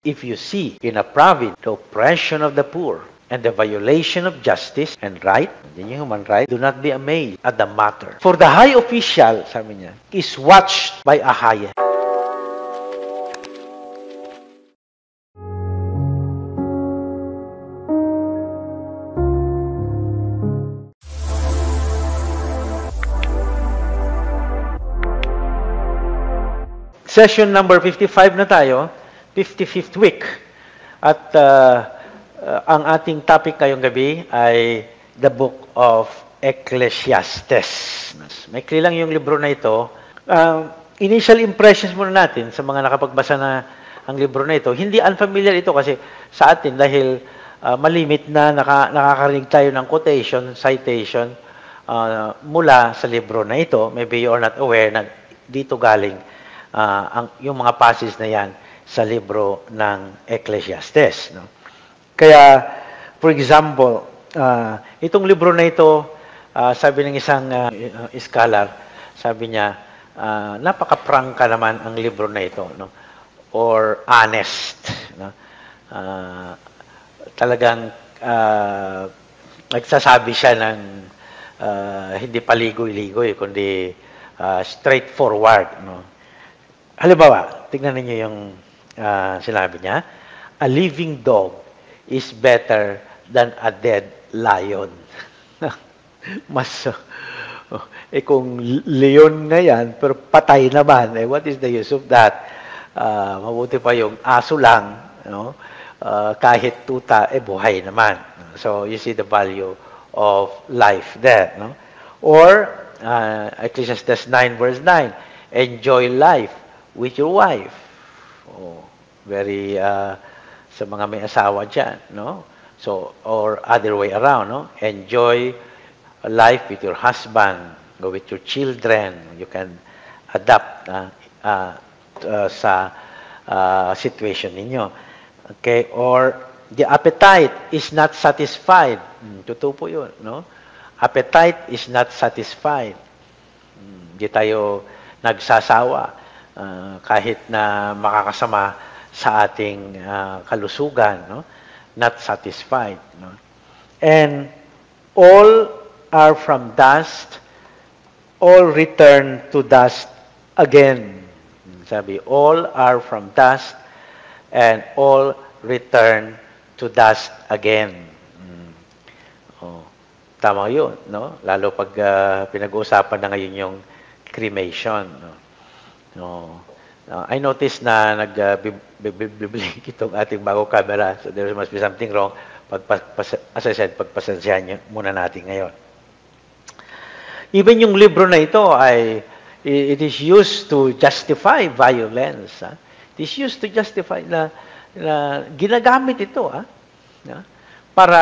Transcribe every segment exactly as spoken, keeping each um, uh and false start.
If you see in a province the oppression of the poor and the violation of justice and right, yung human right, do not be amazed at the matter. For the high official, sabi niya, is watched by a higher. Session number fifty-five na tayo, fifty-fifth week. At uh, uh, ang ating topic ngayong gabi ay the book of Ecclesiastes. Maikli lang yung libro na ito. Uh, initial impressions muna natin sa mga nakapagbasa na ang libro na ito. Hindi unfamiliar ito kasi sa atin dahil uh, malimit na naka, nakakarinig tayo ng quotation, citation uh, mula sa libro na ito. Maybe you are not aware na dito galing Uh, ang, yung mga passage na yan sa libro ng Ecclesiastes. No? Kaya, for example, uh, itong libro na ito, uh, sabi ng isang uh, scholar, sabi niya, uh, napaka-prangka naman ang libro na ito, no? Or honest. No? Uh, talagang uh, nagsasabi siya ng uh, hindi paligoy-ligoy, kundi uh, straightforward. No? Halimbawa, tignan ninyo yung uh, sinabi niya, a living dog is better than a dead lion. Mas, uh, eh kung leon na yan, pero patay naman, eh what is the use of that? Uh, mabuti pa yung aso lang, no? Uh, kahit tuta, eh buhay naman. So, you see the value of life there. No? Or, uh, Ecclesiastes nine verse nine, enjoy life with your wife. Oh, very, uh, sa mga may asawa dyan, no? So, or other way around, no? Enjoy life with your husband, go with your children. You can adapt uh, uh, uh, sa uh, situation ninyo. Okay? Or, the appetite is not satisfied. Hmm, totoo po yun, no? Appetite is not satisfied. Hindi hmm, tayo nagsasawa. Uh, kahit na makakasama sa ating uh, kalusugan, no? Not satisfied. No? And all are from dust, all return to dust again. Sabi, all are from dust, and all return to dust again. Mm. Oh, tama yun, no? Lalo pag uh, pinag-uusapan na ngayon yung cremation, no? No. Uh, I noticed na nag-biblink uh, itong ating bago camera, so there must be something wrong. Pagpas, as I said, pagpasensyahan muna natin ngayon. Even yung libro na ito ay it is used to justify violence. Ha? It is used to justify na, na ginagamit ito ha? Na, para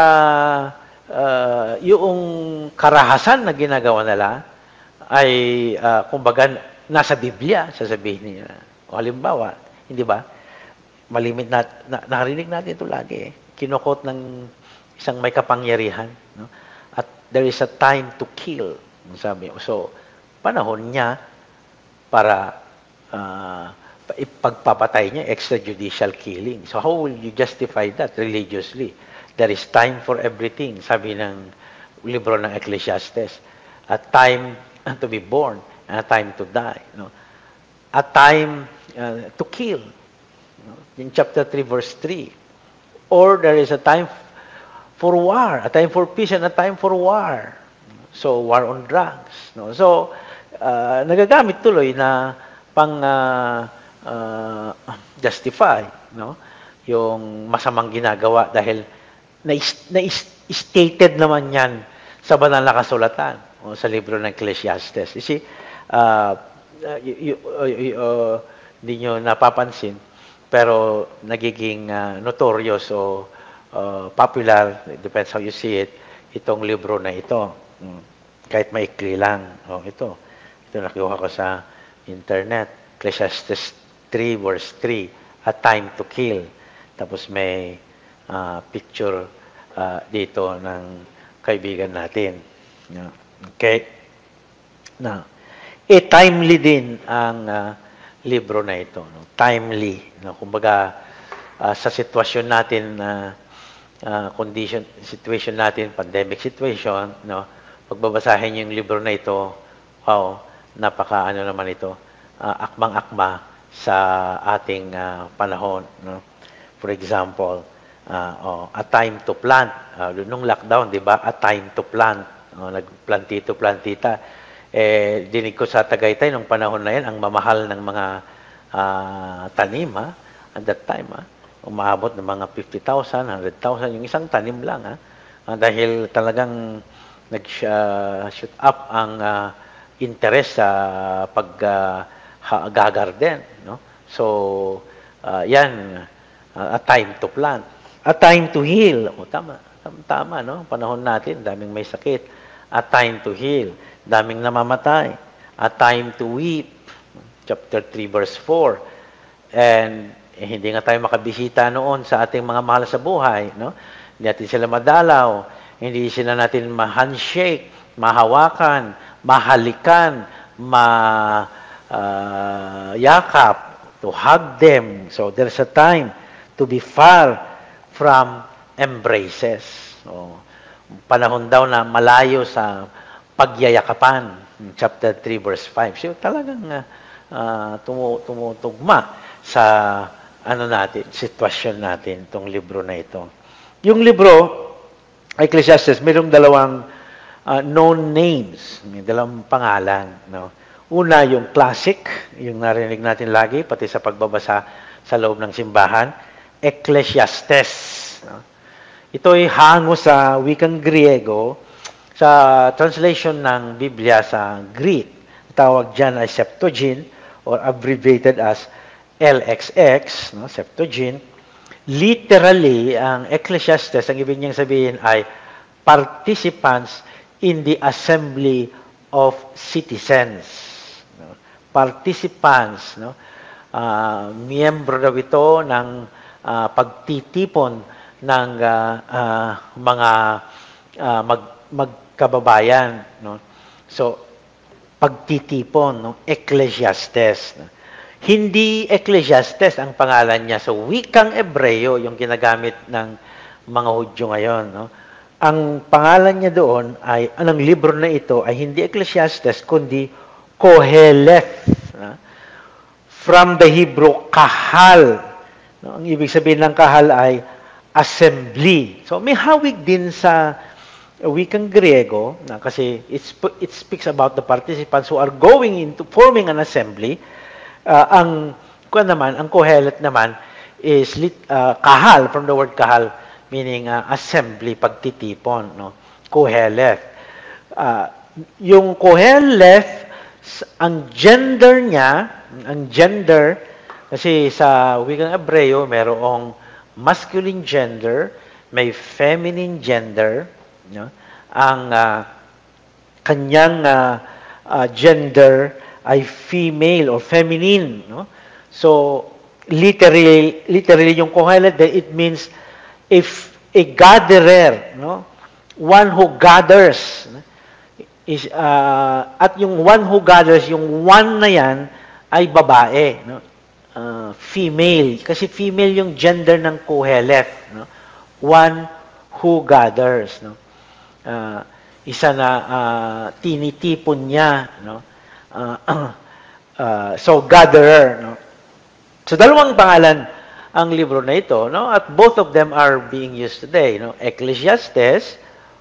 uh, yung karahasan na ginagawa nila ay uh, kumbaga nasa Biblia, sasabihin niya. O halimbawa, hindi ba? Malimit na, na narinig natin ito lagi. Eh. Kinukot ng isang may kapangyarihan. No? At there is a time to kill. Sabi. So, panahon niya para uh, ipagpapatay niya, extrajudicial killing. So, how will you justify that religiously? There is time for everything, sabi ng libro ng Ecclesiastes. A time to be born, a time to die, no? A time uh, to kill, no? In chapter three, verse three. Or there is a time for war, a time for peace, and a time for war. So, war on drugs. No? So, uh, nagagamit tuloy na pang uh, uh, justify, no? Yung masamang ginagawa dahil na-stated na naman yan sa banal na kasulatan o sa libro ng Ecclesiastes. You see, Uh, y- y- y- uh, hindi nyo napapansin, pero nagiging uh, notorious o uh, popular, it depends how you see it, itong libro na ito. Hmm. Kahit maikli lang. Oh, ito. Ito nakuha ko sa internet. Ecclesiastes three verse three, a time to kill. Tapos may uh, picture uh, dito ng kaibigan natin. Okay? Now, eh, timely din ang uh, libro na ito. No? Timely. No? Kumbaga, uh, sa sitwasyon natin na uh, uh, condition, situation natin, pandemic situation, no? Pagbabasahin yung libro na ito, wow, napaka ano naman ito, uh, akmang-akma sa ating uh, panahon, no? For example, uh, oh, a time to plant. Uh, nung lockdown, di ba? A time to plant. Oh, nagplantito, plantita. Eh, dinig ko sa Tagaytay, nung panahon na yan, ang mamahal ng mga uh, tanim, ha? At that time, ha? Umaabot ng mga fifty thousand, one hundred thousand, yung isang tanim lang, ha? Uh, dahil talagang nag-shoot uh, up ang uh, interest sa uh, pag-gagarden, uh, no? So, uh, yan, Uh, a time to plant. A time to heal. O, tama. Tama, tama, no? Panahon natin, daming may sakit. A time to heal. Daming namamatay. A time to weep. Chapter three, verse four. And eh, hindi nga tayo makabisita noon sa ating mga mahal sa buhay, no? Hindi natin sila madalaw. Hindi sila natin ma-handshake, mahawakan, mahalikan, ma-yakap, uh, to hug them. So, there's a time to be far from embraces. So, panahon daw na malayo sa pagyayakapan. Chapter three, verse five. So, talagang uh, tumutugma sa ano natin, sitwasyon natin, itong libro na ito. Yung libro, Ecclesiastes, mayroong dalawang uh, known names. May dalawang pangalan. No? Una, yung classic, yung narinig natin lagi, pati sa pagbabasa sa loob ng simbahan, Ecclesiastes. No? Ito ay hango sa wikang Griego, sa translation ng Biblia sa Greek. Tawag dyan ay Septuagint, or abbreviated as L X X, no? Septuagint. Literally, ang Ecclesiastes, ang ibig niyang sabihin ay participants in the assembly of citizens. No? Participants, no? Uh, miyembro daw ito ng uh, pagtitipon ng uh, uh, mga uh, mag, magkababayan. No? So, pagtitipon, no? Ecclesiastes. No? Hindi Ecclesiastes ang pangalan niya. So, wikang Ebreo yung ginagamit ng mga Hudyo ngayon. No? Ang pangalan niya doon ay, anong libro na ito ay hindi Ecclesiastes, kundi Koheleth. No? From the Hebrew, kahal. No? Ang ibig sabihin ng kahal ay assembly. So, may hawig din sa wikang Griego, na kasi it, it speaks about the participants who are going into forming an assembly. Uh, ang kuan naman, ang Kohelet naman is lit, uh, kahal, from the word kahal, meaning uh, assembly, pagtitipon. No? Koheleth. Uh, yung Koheleth, ang gender niya, ang gender, kasi sa wikang Hebreo, mayroong masculine gender, may feminine gender, no? Ang uh, kanyang uh, uh, gender ay female or feminine, no? So, literally, literally yung Kohelet, it means if a gatherer, no? One who gathers, no? Is, uh, at yung one who gathers, yung one na yan, ay babae, no? Uh, female. Kasi female yung gender ng Koheleth, no? One who gathers, no? Uh, isa na uh, tinitipon niya, no? Uh, uh, so, gatherer, no? So, dalawang pangalan ang libro na ito, no? At both of them are being used today, no? Ecclesiastes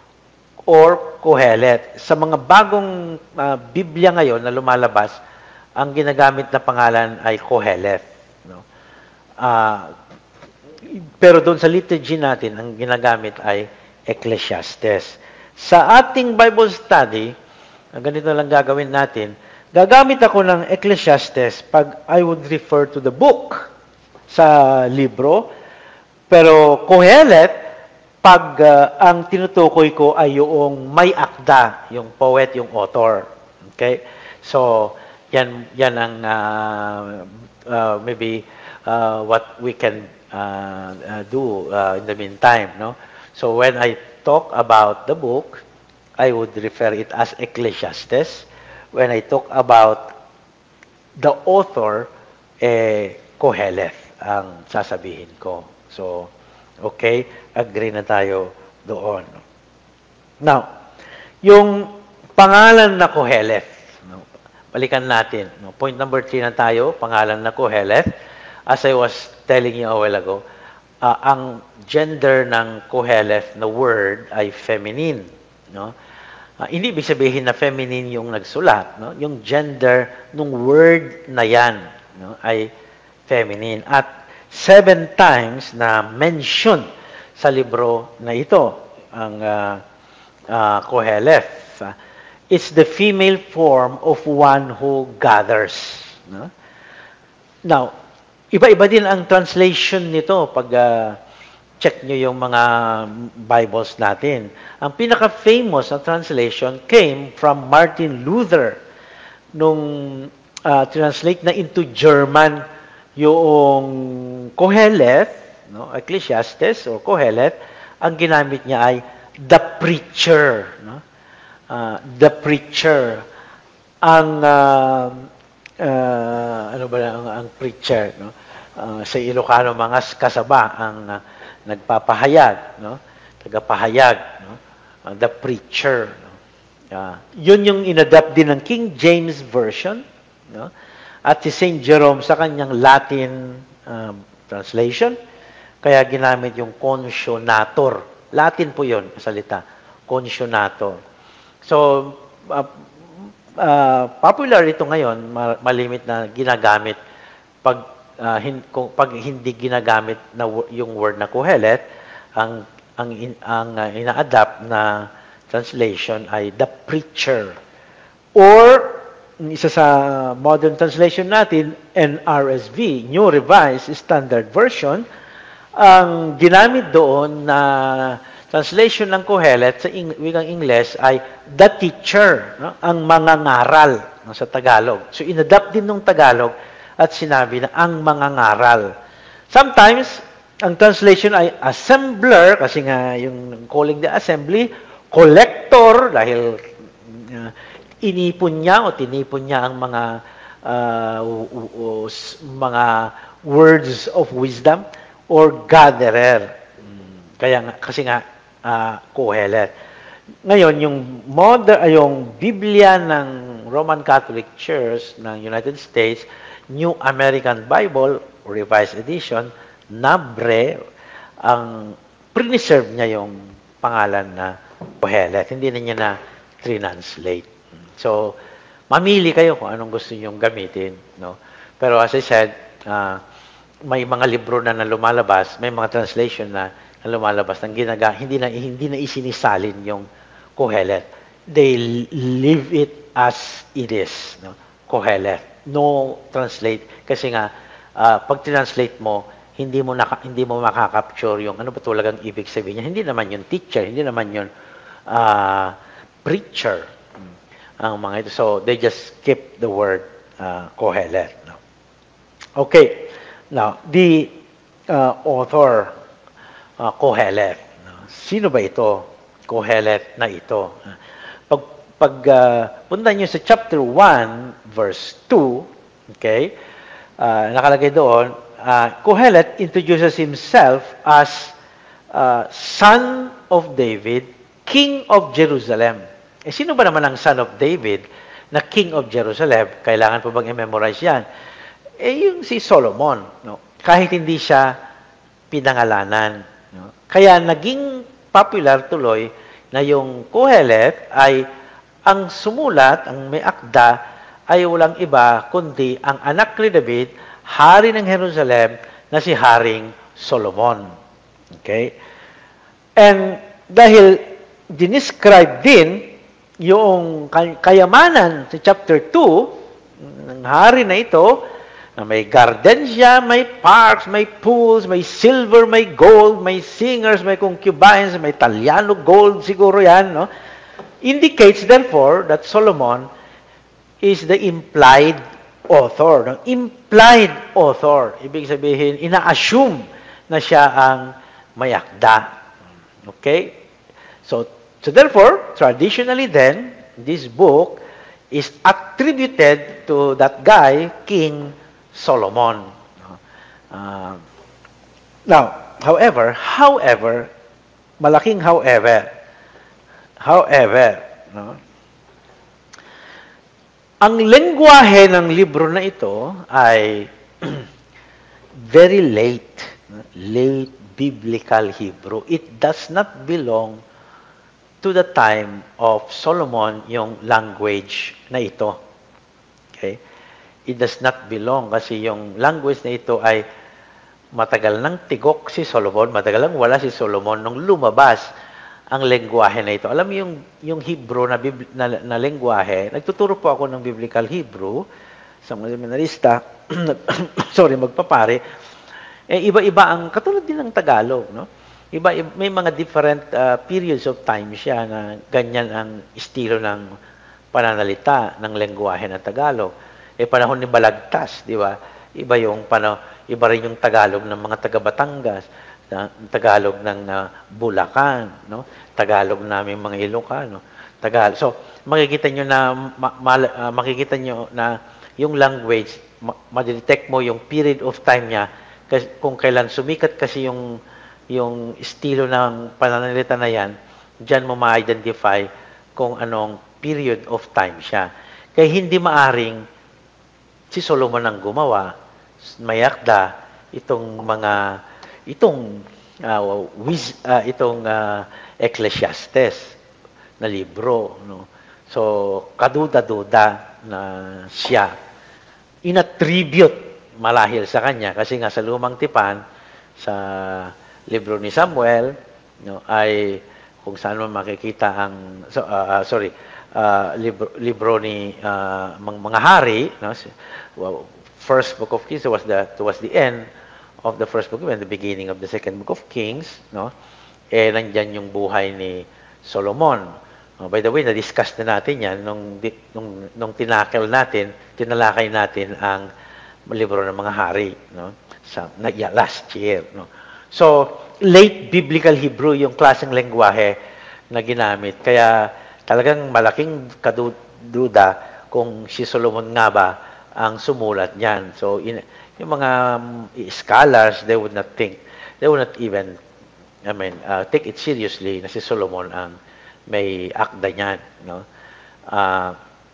or Kohelet. Sa mga bagong uh, Biblia ngayon na lumalabas, ang ginagamit na pangalan ay Koheleth. No? Uh, pero doon sa liturgy natin, ang ginagamit ay Ecclesiastes. Sa ating Bible study, ganito lang gagawin natin, gagamit ako ng Ecclesiastes pag I would refer to the book sa libro, pero Koheleth, pag uh, ang tinutukoy ko ay yung may akda, yung poet, yung author. Okay? So, Yan, yan ang uh, uh, maybe uh, what we can uh, uh, do uh, in the meantime. No? So when I talk about the book, I would refer it as Ecclesiastes. When I talk about the author, eh, Koheleth ang sasabihin ko. So, okay, agree na tayo doon. Now, yung pangalan na Koheleth, no, balikan natin. No, point number three na tayo, pangalan na Koheleth. As I was telling you a while ago, uh, ang gender ng Koheleth na word ay feminine. No? Uh, hindi ibig sabihin na feminine yung nagsulat. No? Yung gender ng word na yan, no, ay feminine. At seven times na mention sa libro na ito, ang uh, uh, Koheleth. Uh, it's the female form of one who gathers. No? Now, iba-iba din ang translation nito pag uh, check nyo yung mga Bibles natin. Ang pinaka-famous na translation came from Martin Luther nung uh, translate na into German yung Koheleth, no, Ecclesiastes or Koheleth, ang ginamit niya ay the preacher. No? Uh, the preacher. Ang uh, uh, ano ba ang, ang preacher? No? Uh, sa Ilocano mga kasaba ang uh, nagpapahayag, no? Tagapahayag, no? Uh, the preacher. No? Uh, yun yung inadapt din ng King James Version, no? At si Saint Jerome sa kanyang Latin um, translation, kaya ginamit yung consionator. Latin po yun, salita. Consionator. So, uh, uh, popular ito ngayon, malimit na ginagamit pag, uh, hin, kung, pag hindi ginagamit na yung word na Koheleth, ang, ang, ang uh, ina-adapt na translation ay the preacher. Or, isa sa modern translation natin, N R S V, New Revised Standard Version, ang ginamit doon na translation ng Koheleth sa Ing- wikang Ingles ay the teacher, no? Ang mangangaral, no? Sa Tagalog. So, inadapt din ng Tagalog at sinabi na ang mangangaral. Sometimes, ang translation ay assembler, kasi nga yung calling the assembly, collector, dahil uh, inipon niya o tinipon niya ang mga uh, uh, uh, mga words of wisdom, or gatherer. Kaya nga, kasi nga uh, Koheleth. Ngayon, yung modern, yung Biblia ng Roman Catholic Church ng United States, New American Bible, Revised Edition, Nabre, ang preserve niya yung pangalan na Koheleth. Hindi na niya na translate. So, mamili kayo kung anong gusto niyong gamitin. No? Pero as I said, uh, may mga libro na na lumalabas, may mga translation na, na lumalabas ng ginaga, hindi na hindi na isinisalin yung Koheleth. They leave it as it is, no? Koheleth. No translate kasi nga uh, pag translate mo, hindi mo naka, hindi mo makaka-capture yung ano ba talagang ibig sabihin niya. Hindi naman yung teacher, hindi naman yung uh, preacher. Ang mga ito. So, they just skip the word uh, Koheleth. No? Okay. Now, the uh, author, uh, Koheleth. No? Sino ba ito? Koheleth na ito. Pag, pag uh, punta nyo sa chapter one, verse two, okay, uh, nakalagay doon, uh, Koheleth introduces himself as uh, son of David, king of Jerusalem. Eh, sino ba naman ang son of David na king of Jerusalem? Kailangan po bang i-memorize yan? Eh, yung si Solomon. No? Kahit hindi siya pinangalanan. No? Kaya naging popular tuloy na yung Koheleth ay ang sumulat, ang may akda, ay walang iba kundi ang anak ni David, hari ng Jerusalem, na si Haring Solomon. Okay? And dahil dinescribe din yung kayamanan sa chapter two ng hari na ito, na may garden siya, may parks, may pools, may silver, may gold, may singers, may concubines, may Talyano gold, siguro yan, no? Indicates, therefore, that Solomon is the implied author. No? Implied author. Ibig sabihin, ina-assume na siya ang may akda. Okay? So, So therefore, traditionally then, this book is attributed to that guy, King Solomon. Uh, now, however, however, malaking however, however, no? Ang lengguwahe ng libro na ito ay very late, late biblical Hebrew. It does not belong to the time of Solomon, yung language na ito. Okay? It does not belong kasi yung language na ito ay matagal nang tigok si Solomon, matagal nang wala si Solomon nung lumabas ang lengguwahe na ito. Alam mo yung, yung Hebrew na, na, na lengguwahe, nagtuturo po ako ng Biblical Hebrew sa mga seminarista, sorry, magpapare, eh, iba-iba ang, katulad din ng Tagalog, no? Iba, may mga different uh, periods of time siya na ganyan ang estilo ng pananalita ng lengguwahe ng Tagalog. Eh, panahon ni Balagtas, di ba? Iba yung, panahon, iba rin yung Tagalog ng mga taga-Batangas, na Tagalog ng uh, Bulacan, no? Tagalog namin mga Ilocano, Tagalog. So, makikita nyo na ma, ma, uh, makikita nyo na yung language, ma, ma-detect mo yung period of time niya kasi, kung kailan sumikat kasi yung yung estilo ng pananalita na yan, diyan mo ma-identify kung anong period of time siya. Kaya hindi maaring si Solomon ang gumawa, mayakda itong mga itong uh, wiz, uh, itong uh, Ecclesiastes na libro, no? So kaduda-duda na siya inattribute malahil sa kanya kasi nga sa lumang tipan sa libro ni Samuel, no, ay kung saan mo makikita ang so, uh, uh, sorry uh, libro, libro ni uh, mga hari, no? Well, first book of Kings was the was the end of the first book and the beginning of the second book of Kings, no? Eh, nandyan yung buhay ni Solomon. Uh, by the way, na-discuss na natin yan nung, nung, nung tinakel natin, tinalakay natin ang libro ng mga hari, no? Sa, na, yeah, last year, no? So, late Biblical Hebrew yung klaseng lengguwahe na ginamit. Kaya talagang malaking kaduda kung si Solomon nga ba ang sumulat niyan. So, in, yung mga scholars, they would not think, they would not even, I mean, uh, take it seriously na si Solomon ang may akda niyan, no? Uh,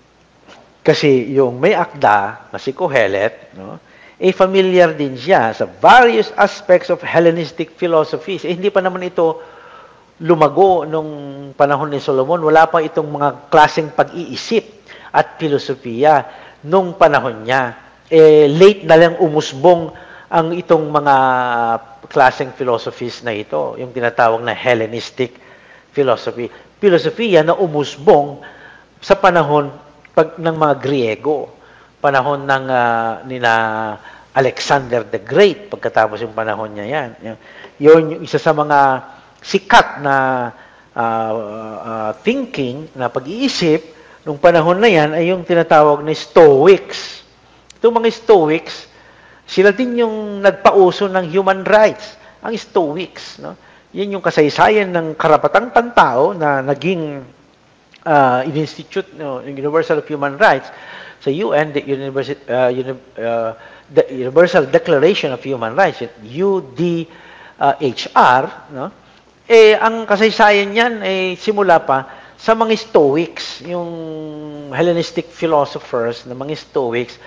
kasi yung may akda na si Kohelet, no? Eh, familiar din siya sa various aspects of Hellenistic philosophies. Eh, hindi pa naman ito lumago nung panahon ni Solomon. Wala pa itong mga klaseng pag-iisip at filosofiya nung panahon niya. Eh, late na lang umusbong ang itong mga klaseng philosophies na ito, yung tinatawag na Hellenistic philosophy. Filosofiya na umusbong sa panahon pag, ng mga Griego, panahon ng uh, nina Alexander the Great, pagkatapos yung panahon niya yan. Yun yung isa sa mga sikat na uh, uh, thinking, na pag-iisip, nung panahon na yan ay yung tinatawag na Stoics. Itong mga Stoics, sila din yung nagpauso ng human rights, ang Stoics, no? Yan yung kasaysayan ng karapatang pantao na naging uh, in-institute, no, Universal of Human Rights sa U N, the Universal, uh, uni, uh, the Universal Declaration of Human Rights, U D H R, no? Eh, ang kasaysayan niyan ay eh, simula pa sa mga Stoics, yung Hellenistic philosophers na mga Stoics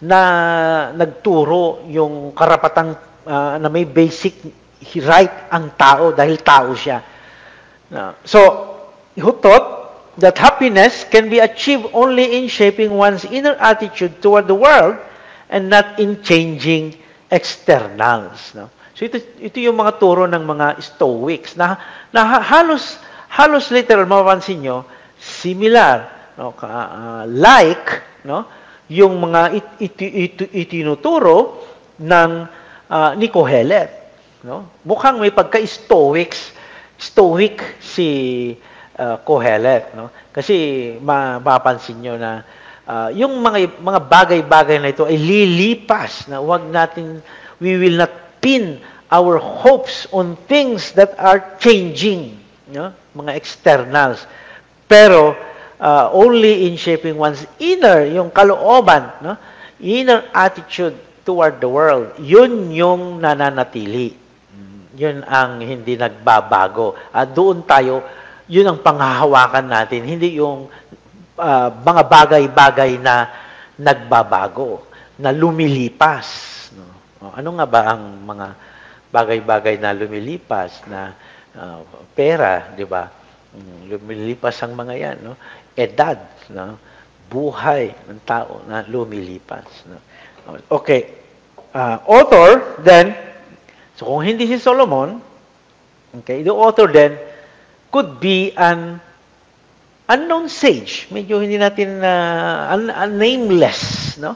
na nagturo yung karapatang uh, na may basic right ang tao dahil tao siya. Uh, so, who thought that happiness can be achieved only in shaping one's inner attitude toward the world and not in changing externals. No? So, ito, ito yung mga turo ng mga Stoics na, na halos, halos literal, mapapansin nyo, similar, no? uh, like, no? Yung mga it, it, it, it, itinuturo ng uh, ni Kohelet. No? Mukhang may pagka-Stoics, Stoic si uh, Kohelet, no? Kasi mapapansin nyo na uh, yung mga mga bagay-bagay na ito ay lilipas, na wag natin, we will not pin our hopes on things that are changing, no? Mga externals. Pero uh, only in shaping one's inner, yung kalooban, no? Inner attitude toward the world. Yun yung nananatili. Yun ang hindi nagbabago. At doon tayo, yun ang panghahawakan natin. Hindi yung uh, mga bagay-bagay na nagbabago, na lumilipas. No? O, ano nga ba ang mga bagay-bagay na lumilipas, na uh, pera, di ba? Lumilipas ang mga yan. No? Edad, no? Buhay ng tao na lumilipas. No? Okay. Uh, author, then, so kung hindi si Solomon, okay, the author then could be an unknown sage. Medyo hindi natin, uh, un, un, nameless, no?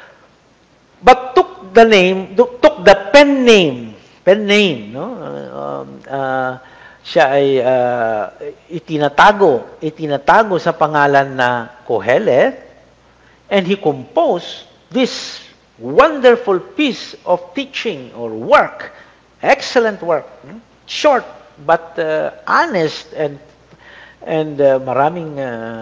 But took the name, took the pen name, pen name, no? Uh, uh, siya ay uh, itinatago, itinatago sa pangalan na Kohelet, and he composed this wonderful piece of teaching or work. Excellent work. Short but uh, honest and and uh, maraming uh,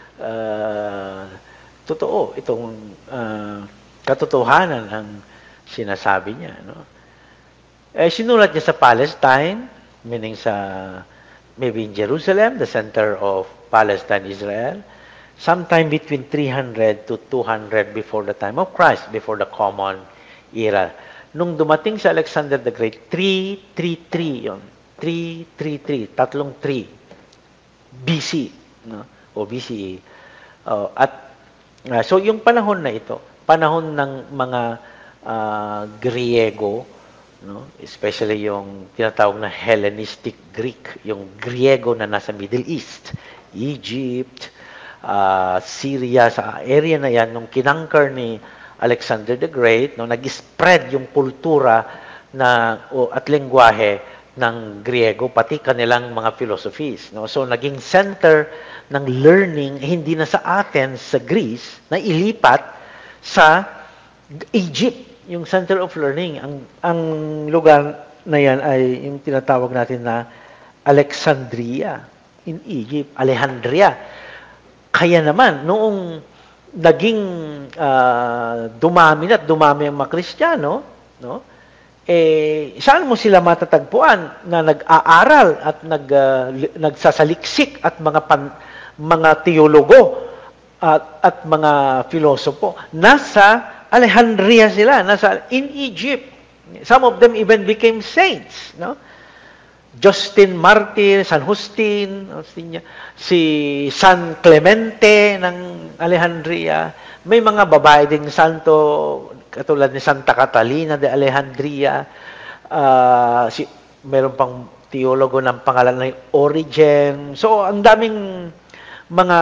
uh, totoo itong uh, katotohanan ang sinasabi niya, no? Eh, sinulat niya sa Palestine, meaning sa maybe in Jerusalem, the center of Palestine, Israel, sometime between three hundred to two hundred before the time of Christ, before the Common Era. Nung dumating sa Alexander the Great, three thirty-three yun. three thirty-three, tatlong three. B C, no? O B C E. Uh, at, uh, so yung panahon na ito, panahon ng mga uh, Griego, no? Especially yung tinatawag na Hellenistic Greek, yung Griego na nasa Middle East, Egypt, uh, Syria, sa area na yan, nung kinangker ni Alexander the Great, no, nag-spread yung kultura na, o, at lengguwahe ng Griego, pati kanilang mga philosophies. No? So, naging center ng learning, hindi na sa Athens, sa Greece, na ilipat sa Egypt, yung center of learning. Ang, ang lugar na yan ay yung tinatawag natin na Alexandria in Egypt, Alejandria. Kaya naman, noong naging uh, dumami at dumami ang mga Kristiyano, no? Eh, saan mo sila matatagpuan na nag-aaral at nag, uh, nagsasaliksik at mga pan, mga teologo at, at mga filosopo? Nasa Alejandria sila, nasa in Egypt. Some of them even became saints, no? Justin Martyr, San Justin, si San Clemente ng Alejandria. May mga babae ding santo, katulad ni Santa Catalina de Alejandria. Uh, si, meron pang teologo ng pangalan na Origen. So, ang daming mga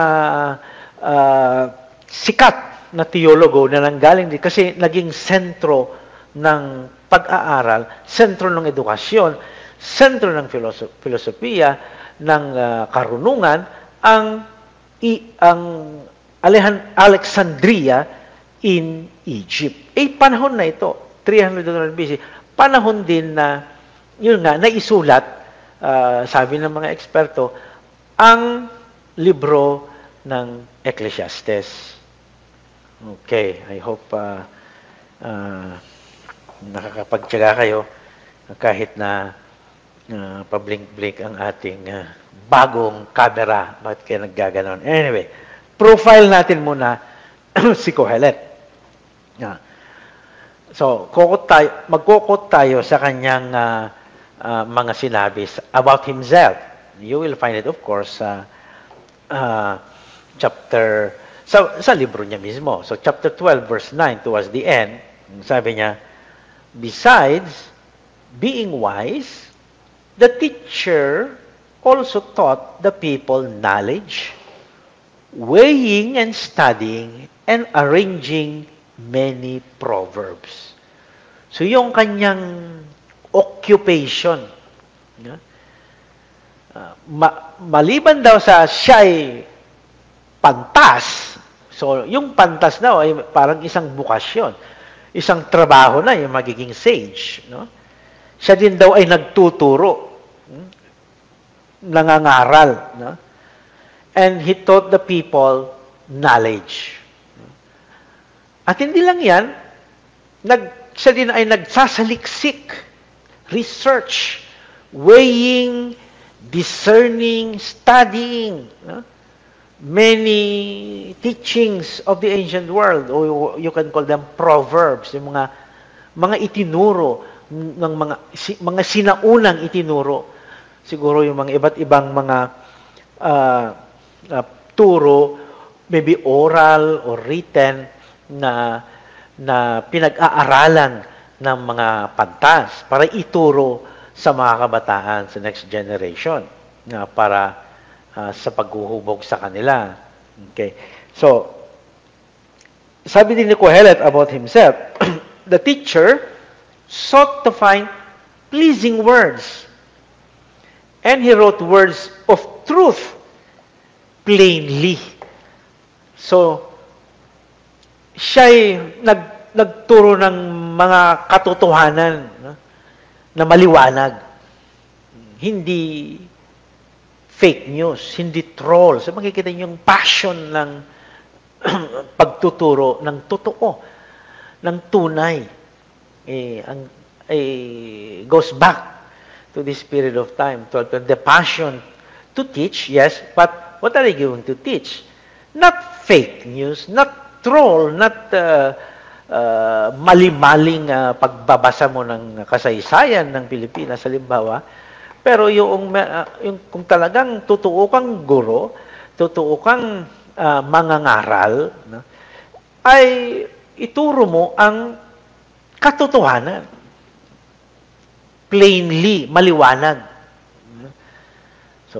uh, sikat na teologo na nanggaling din kasi naging sentro ng pag-aaral, sentro ng edukasyon, sentro ng filosof- filosofiya, ng uh, karunungan, ang, i, ang Alehan, Alexandria in Egypt. Eh, panahon na ito, three hundred B C, panahon din na, yun nga, naisulat, uh, sabi ng mga eksperto, ang libro ng Ecclesiastes. Okay, I hope uh, uh, nakakapagtyaga kayo kahit na uh, pablink-blink ang ating uh, bagong camera. Bakit kaya naggaganon? Anyway, profile natin muna si Kohelet. Yeah. So, tayo, magkukot tayo sa kanyang uh, uh, mga sinabi about himself. You will find it, of course, sa uh, uh, chapter, sa, sa libro niya mismo. So, chapter twelve, verse nine, towards the end, sabi niya, besides being wise, the teacher also taught the people knowledge, weighing and studying, and arranging many proverbs. So, yung kanyang occupation, uh, ma- maliban daw sa siya'y pantas, so, yung pantas daw ay parang isang bukasyon, isang trabaho na yung magiging sage. No? Siya din daw ay nagtuturo, hmm? nangangaral. No? And he taught the people knowledge. At hindi lang yan, nag, siya din ay nagsasaliksik, research, weighing, discerning, studying, no? Many teachings of the ancient world, or you can call them proverbs, yung mga mga itinuro ng mga mga sinaunang itinuro. Siguro yung mga iba't ibang mga uh, uh, turo, maybe oral or written, na na pinag-aaralan ng mga pantas para ituro sa mga kabataan, sa next generation, na para uh, sa paghuhubog sa kanila. Okay. So, sabi din ni Kohelet about himself, the teacher sought to find pleasing words, and he wrote words of truth plainly. So, siya'y nag, nagturo ng mga katotohanan, no, na maliwanag. Hindi fake news, hindi troll. So, makikita niyo yung passion ng pagtuturo ng totoo, ng tunay. Eh, ang, eh, goes back to this period of time. To, to the passion to teach, yes, but what are they going to teach? Not fake news, not troll, not uh, uh, mali-maling uh, pagbabasa mo ng kasaysayan ng Pilipinas, halimbawa. Pero yung, uh, yung kung talagang totoo kang guro, totoo kang uh, mangangaral, no, ay ituro mo ang katotohanan. Plainly, maliwanag. So,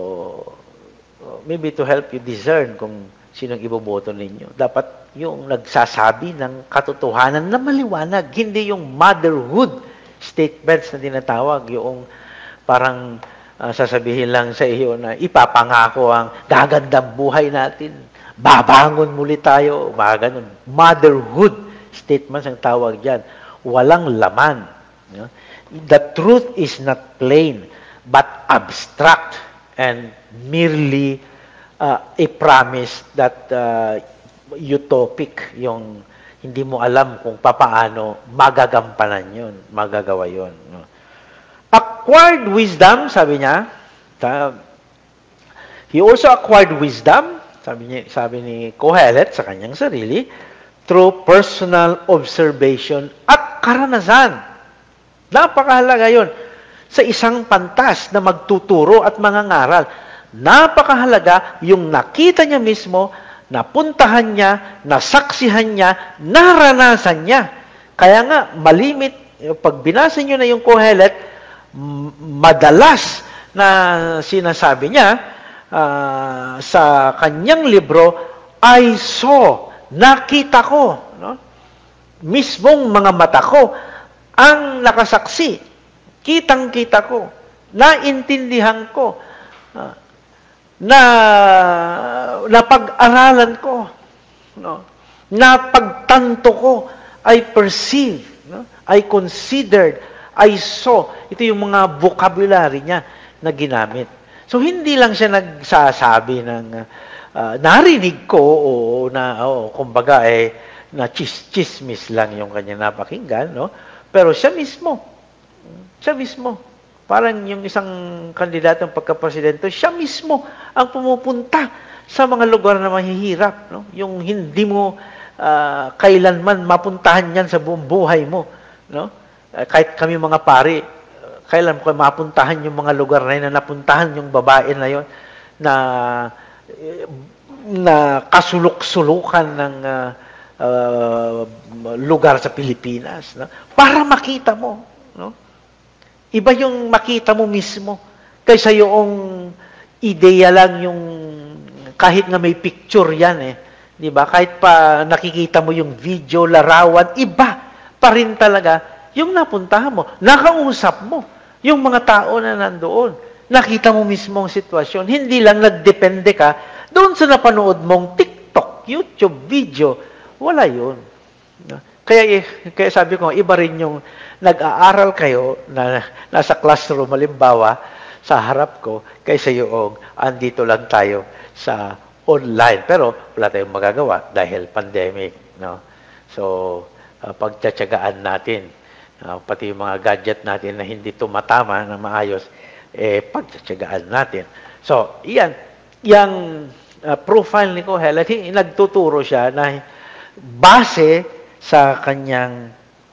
maybe to help you discern kung sinong iboboto ninyo. Dapat yung nagsasabi ng katotohanan na maliwanag, hindi yung motherhood statements na tinatawag, yung parang uh, sasabihin lang sa iyo na ipapangako ang gagandang buhay natin, babangon muli tayo, mga ganun. Motherhood statements ang tawag dyan. Walang laman. You know? The truth is not plain, but abstract and merely Uh, a promise that uh, utopic, yung hindi mo alam kung papaano magagampanan yun, magagawa yun. No? Acquired wisdom, sabi niya, ta, he also acquired wisdom, sabi, niya, sabi ni Kohelet sa kanyang sarili, through personal observation at karanasan. Napakahalaga yun sa isang pantas na magtuturo at mangangaral. Napakahalaga yung nakita niya mismo, napuntahan niya, nasaksihan niya, naranasan niya. Kaya nga, malimit, pag binasa niyo na yung Kohelet, madalas na sinasabi niya uh, sa kanyang libro, I saw, nakita ko, no? Mismong mga mata ko, ang nakasaksi, kitang-kita ko, naintindihan ko, uh, na napag-aralan ko, no? Napagtanto ko, I perceive, no? I considered, I saw. Ito yung mga vocabulary niya na ginamit. So, hindi lang siya nagsasabi ng uh, narinig ko o na, oh, kumbaga, eh, na chis-chismis lang yung kanya napakinggan, no? Pero siya mismo, siya mismo, parang yung isang kandidatong pagka-presidente, siya mismo ang pumupunta sa mga lugar na mahihirap, no? Yung hindi mo uh, kailanman mapuntahan yan sa buong buhay mo, no? Uh, kahit kami mga pari, uh, kailan ko mapuntahan yung mga lugar na yun, na napuntahan yung babae na yun, na na kasulok-sulukan ng uh, uh, lugar sa Pilipinas, no? Para makita mo, no? Iba yung makita mo mismo kaysa yung ideya lang, yung kahit nga may picture yan eh. Di ba? Kahit pa nakikita mo yung video, larawan, iba pa rin talaga yung napuntahan mo. Nakausap mo yung mga tao na nandoon. Nakita mo mismo ang sitwasyon. Hindi lang nagdepende ka doon sa napanood mong TikTok, YouTube video. Wala yun. Kaya, kaya sabi ko, iba rin yung nag-aaral kayo na nasa classroom, halimbawa, sa harap ko, kaysa yung andito lang tayo sa online. Pero wala tayong magagawa dahil pandemic. No? So, uh, pagtsatsagaan natin. Uh, pati yung mga gadget natin na hindi tumatama na maayos, eh, pagtsatsagaan natin. So, yan. Yung uh, profile ni Kohelet, nagtuturo siya na base sa kanyang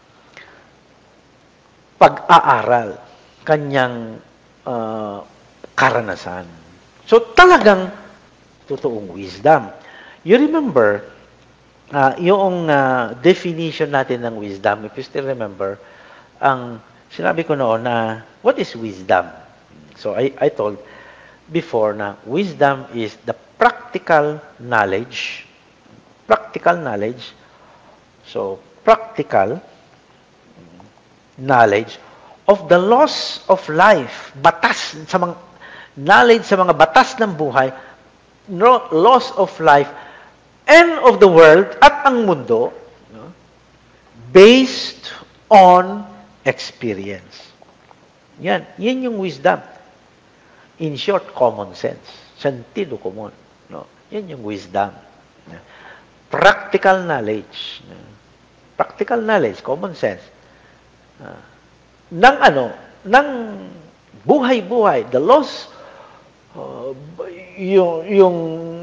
pag-aaral, kanyang uh, karanasan. So, talagang totoong wisdom. You remember, uh, yung uh, definition natin ng wisdom, if you still remember, ang sinabi ko noon na, what is wisdom? So, I, I told before na wisdom is the practical knowledge, practical knowledge, so, practical knowledge of the laws of life, batas sa mga knowledge sa mga batas ng buhay, no, laws of life and of the world at ang mundo, no, based on experience. Yan, yan yung wisdom. In short, common sense, sentido común, no. Yan yung wisdom. Practical knowledge, no? Practical knowledge, common sense. Uh, ng ano, ng buhay-buhay, the laws, uh, yung, yung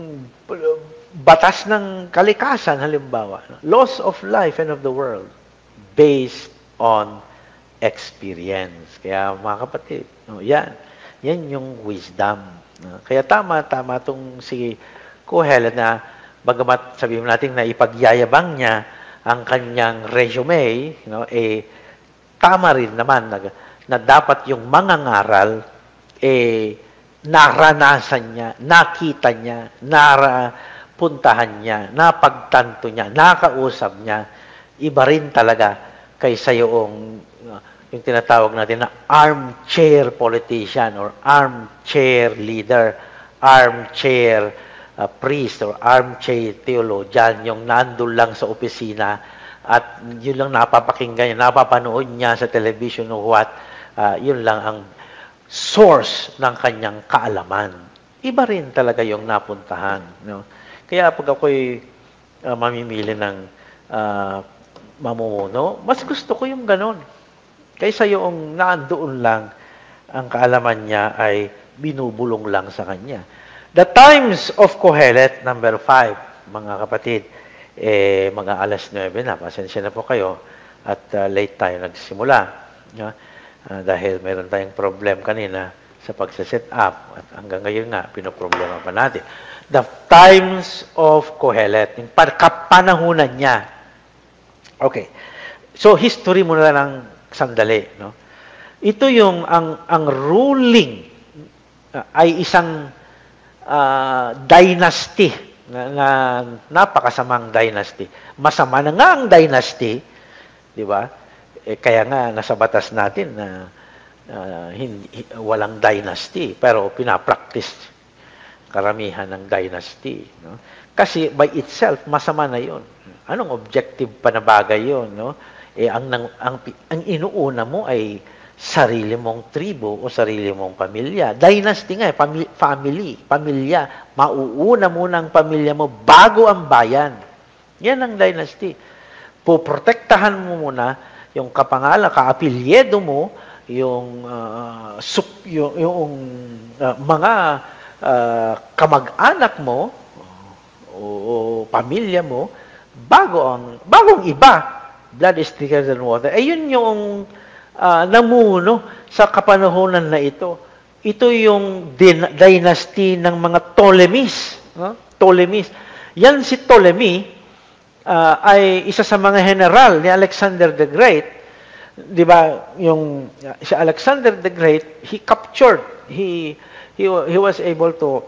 batas ng kalikasan, halimbawa, laws of life and of the world, based on experience. Kaya mga kapatid, no, yan, yan yung wisdom. No? Kaya tama, tama itong si Kohelet na, bagamat sabihin natin na ipagyayabang niya ang kanyang resume, no, eh, tama rin naman na, na dapat yung mangangaral, eh, naranasan niya, nakita niya, narapuntahan niya, napagtanto niya, nakausap niya, iba rin talaga kaysa yung, yung tinatawag natin na armchair politician or armchair leader, armchair uh, priest or armchair theologian, yung nandun lang sa opisina at yun lang napapakinggan niya, napapanood niya sa television o what, uh, yun lang ang source ng kanyang kaalaman. Iba rin talaga yung napuntahan. No? Kaya pag ako'y uh, mamimili ng uh, mamumuno, mas gusto ko yung ganon. Kaysa yung naandoon lang, ang kaalaman niya ay binubulong lang sa kanya. The times of Kohelet, number five, mga kapatid, eh, mga alas nuebe na, pasensya na po kayo, at uh, late tayo nagsimula. Yeah? Uh, dahil mayroon tayong problem kanina sa pagsaset up, at hanggang ngayon nga, pinoproblema pa natin. The times of Kohelet, yung kapanahunan niya. Okay. So, history muna ng sandali, no? Ito yung ang ang ruling uh, ay isang uh, dynasty na, na napakasamang dynasty. Masama na nga ang dynasty, di ba? Eh, kaya nga nasa batas natin na uh, hindi, walang dynasty, pero pinapractice karamihan ng dynasty, no? Kasi by itself masama na 'yon. Anong objective pa na bagay 'yon, no? Eh, ang, ang, ang, ang inuuna mo ay sarili mong tribo o sarili mong pamilya. Dynasty nga, eh, family, family, pamilya. Mauuna muna ang pamilya mo bago ang bayan. Yan ang dynasty. Puprotektahan mo muna yung kapangalan, kaapelyedo mo, yung, uh, sup, yung, yung uh, mga uh, kamag-anak mo o, o pamilya mo bago ang bagong iba. Blood is thicker than water. Eh, yun yung uh, namuno sa kapanahonan na ito. Ito yung din- dynasty ng mga Ptolemies. No? Ptolemies. Yan si Ptolemy uh, ay isa sa mga general ni Alexander the Great. Di ba, yung uh, si Alexander the Great, he captured, he he, he was able to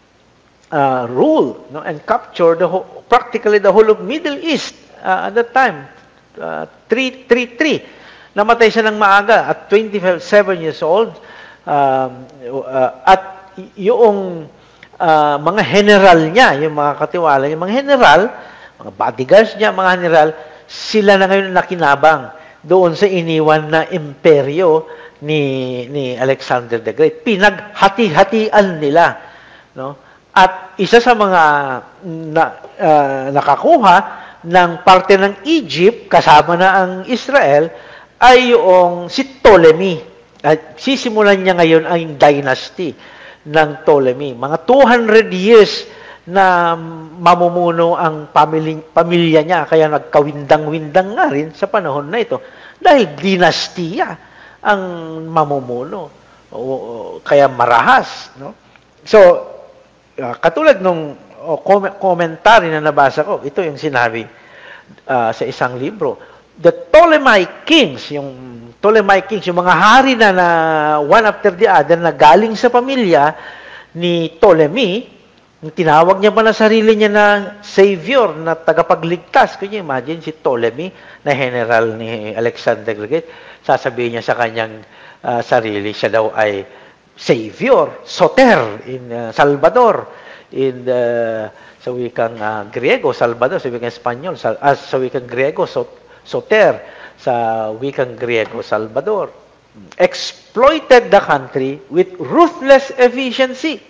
uh, rule, no, and capture the whole, practically the whole of Middle East uh, at that time. Uh, three three three. Namatay siya ng maaga at twenty-seven years old. Um, uh, at yung uh, mga general niya, yung mga katiwala, yung mga general, mga bodyguards niya, mga general, sila na ngayon nakinabang doon sa iniwan na imperyo ni ni Alexander the Great. Pinaghati-hatian nila, no? At isa sa mga na, uh, nakakuha ng parte ng Egypt, kasama na ang Israel, ay yung si Ptolemy. At sisimulan niya ngayon ang dynasty ng Ptolemy. Mga two hundred years na mamumuno ang pamilya, pamilya niya, kaya nagkawindang-windang nga rin sa panahon na ito. Dahil dinastiya ang mamumuno. O, kaya marahas. No? So, uh, katulad nung o, komentary na nabasa ko, ito yung sinabi uh, sa isang libro. The Ptolemaic kings, yung Ptolemaic kings, yung mga hari na, na one after the other na galing sa pamilya ni Ptolemy, tinawag niya pa na sarili niya na savior, na tagapagligtas. Can you imagine si Ptolemy, na general ni Alexander the Great, sasabihin niya sa kanyang uh, sarili, siya daw ay savior, soter in uh, Salvador, in the, sa wikang uh, Griego, Salvador, sa wikang Espanyol, sa, uh, sa wikang Griego, so, soter, sa wikang Griego, Salvador. Exploited the country with ruthless efficiency.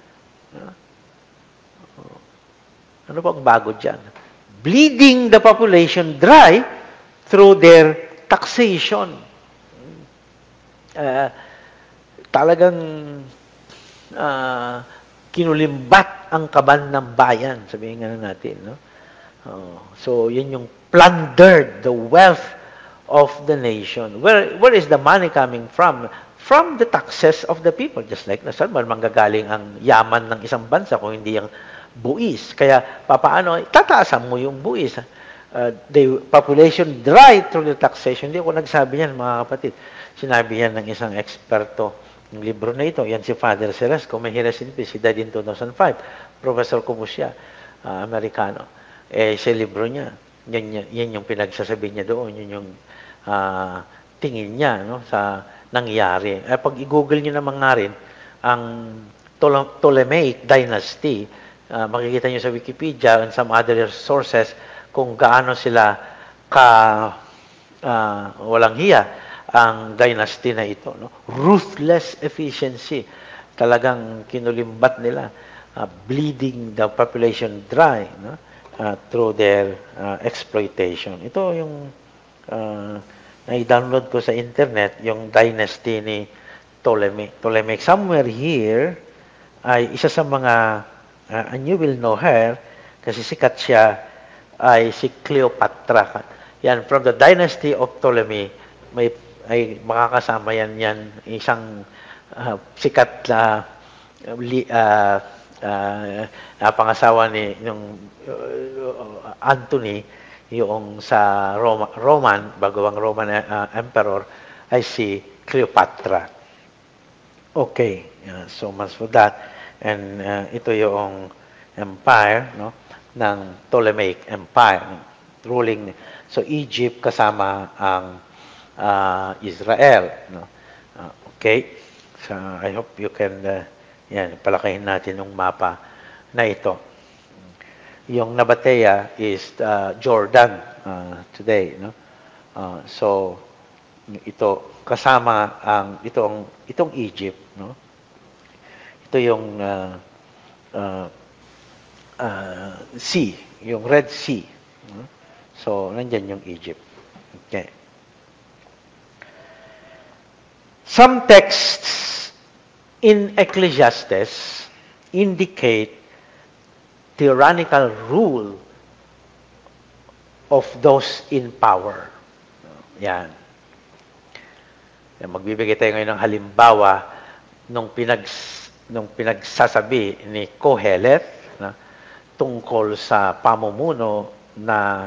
Ano pang bago dyan? Bleeding the population dry through their taxation. Uh, talagang uh, kinulimbat ang kaban ng bayan, sabihin nga natin. No? Uh, so, yun yung plundered the wealth of the nation. Where, where is the money coming from? From the taxes of the people. Just like, saan ba manggagaling ang yaman ng isang bansa kung hindi yung buwis? Kaya, papaano, tataasan mo yung buwis. Uh, the population dry through the taxation. Hindi ako nagsabi yan, mga kapatid. Sinabi yan ng isang eksperto. Yung libro na ito, yan si Father Ceresco, may rest in peace, he died in two thousand five. Professor Kumusya, uh, Amerikano. Eh, sa libro niya, yan, yan yung pinagsasabi niya doon, yun yung uh, tingin niya no, sa nangyari. Eh, pag i-google niyo naman nga rin, ang Ptolemaic dynasty, uh, makikita niyo sa Wikipedia and some other sources kung gaano sila ka uh, walang hiya ang dynasty na ito. No? Ruthless efficiency. Talagang kinulimbat nila. Uh, bleeding the population dry. No? Uh, through their uh, exploitation. Ito yung uh, na-download ko sa internet, yung dynasty ni Ptolemy. Ptolemy. Somewhere here, ay isa sa mga, uh, and you will know her, kasi sikat siya, ay si Cleopatra. Yan, from the dynasty of Ptolemy, may, ay makakasama yan, yan isang uh, sikat na uh, uh, Uh, napangasawa ni yung uh, Anthony, yung sa Roma, Roman, bagawang Roman uh, emperor, ay si Cleopatra. Okay, uh, so much for that. And uh, ito yung empire no, ng Ptolemaic Empire, ruling. So Egypt kasama ang uh, Israel. No? Uh, okay, so I hope you can uh, yan, palakayin natin yung mapa na ito. Yung Nabatea is uh, Jordan uh, today. No? Uh, so, ito, kasama ang, itong, itong Egypt. No? Ito yung uh, uh, uh, sea, yung Red Sea. No? So, nandyan yung Egypt. Okay. Some texts in Ecclesiastes indicate tyrannical rule of those in power. Yan. Yan. Magbibigay tayo ngayon ng halimbawa nung, pinag, nung pinagsasabi ni Kohelet na, tungkol sa pamumuno na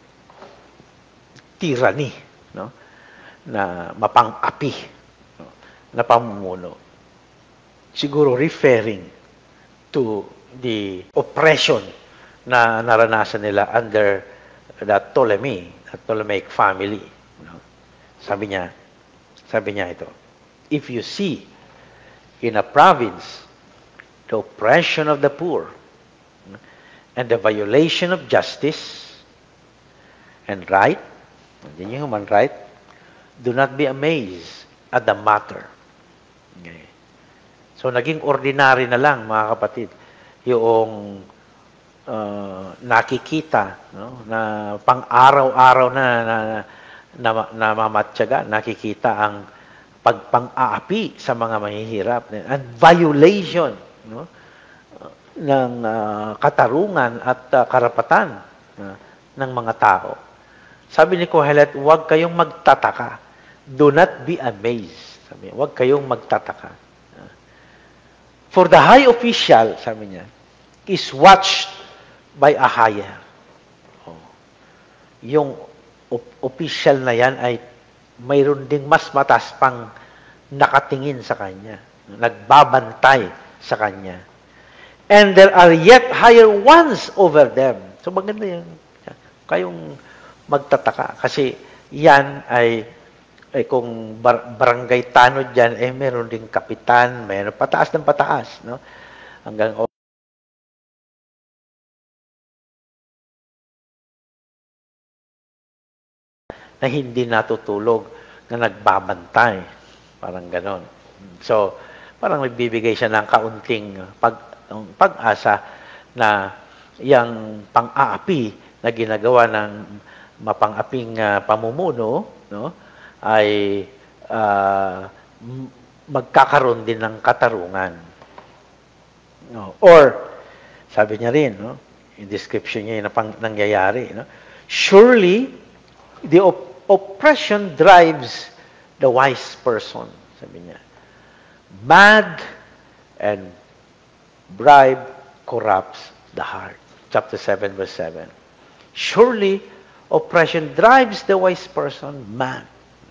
tyranny, no? Na mapang-api, no? Na pamumuno. Siguro referring to the oppression na naranasan nila under the Ptolemy, the Ptolemaic family. Sabi niya, sabi niya ito, if you see in a province the oppression of the poor and the violation of justice and right, and human right, do not be amazed at the matter. Okay. So, naging ordinary na lang, mga kapatid, yung uh, nakikita, no? Na pang-araw-araw na na, na, na mamatyaga, nakikita ang pagpang-aapi sa mga mahihirap and violation, no? Ng uh, katarungan at uh, karapatan uh, ng mga tao. Sabi ni Kohelet, huwag kayong magtataka. Do not be amazed. Sabi, huwag kayong magtataka. Uh, for the high official, sabi niya, is watched by a higher. Oh. Yung op- official na yan ay mayroon ding mas matas pang nakatingin sa kanya, nagbabantay sa kanya. And there are yet higher ones over them. So maganda yan. Kayong magtataka. Kasi yan ay, ay kung bar- barangay tanod dyan, eh meron ding kapitan, meron pataas ng pataas. No? Hanggang na hindi natutulog, na nagbabantay. Parang ganon. So, parang nagbibigay siya ng kaunting pag pag-asa na yung pang-aapi na ginagawa ng mapang-aping uh, pamumuno, no, ay uh, magkakaroon din ng katarungan. No? Or, sabi niya rin, no, in description niya yung pang nangyayari, no, surely, the op- oppression drives the wise person, sabi niya. Mad and bribe corrupts the heart. Chapter seven, verse seven. Surely, oppression drives the wise person mad.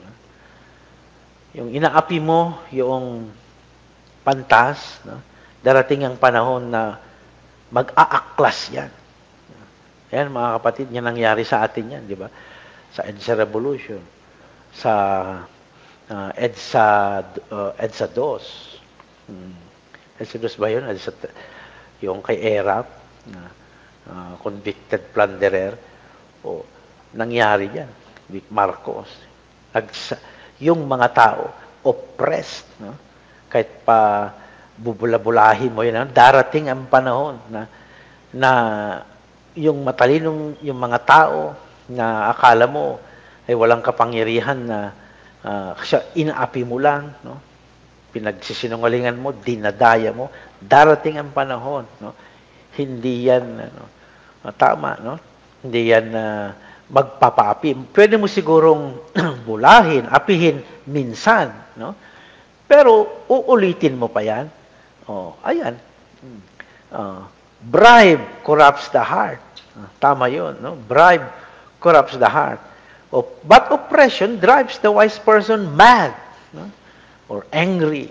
Yung inaapi mo, yung pantas, no? Darating ang panahon na mag-aaklas yan. Yan, mga kapatid, yan nangyari sa atin yan, di ba? Sa EDSA Revolution, sa uh, EDSA, uh, EDSA dos. Hmm. EDSA dos ba yun? EDSA, yung kay Erap, na uh, convicted plunderer, o nangyari yan. Marcos. Nagsa, yung mga tao, oppressed, no? Kahit pa bubula-bulahin mo yun, darating ang panahon na, na yung matalinong, yung mga tao, na akala mo ay walang kapangyarihan na uh, inaapi mo lang, no? Pinagsisinungalingan mo, dinadaya mo, darating ang panahon, no? Hindi yan ano, uh, tama, no? Hindi yan uh, magpapaapi. Pwede mo sigurong bulahin, apihin minsan, no? Pero uulitin mo pa yan. Oh, ayan. Uh, bribe corrupts the heart. Uh, tama 'yun, no? Bribe corrupts the heart. Oh, but oppression drives the wise person mad, no? Or angry.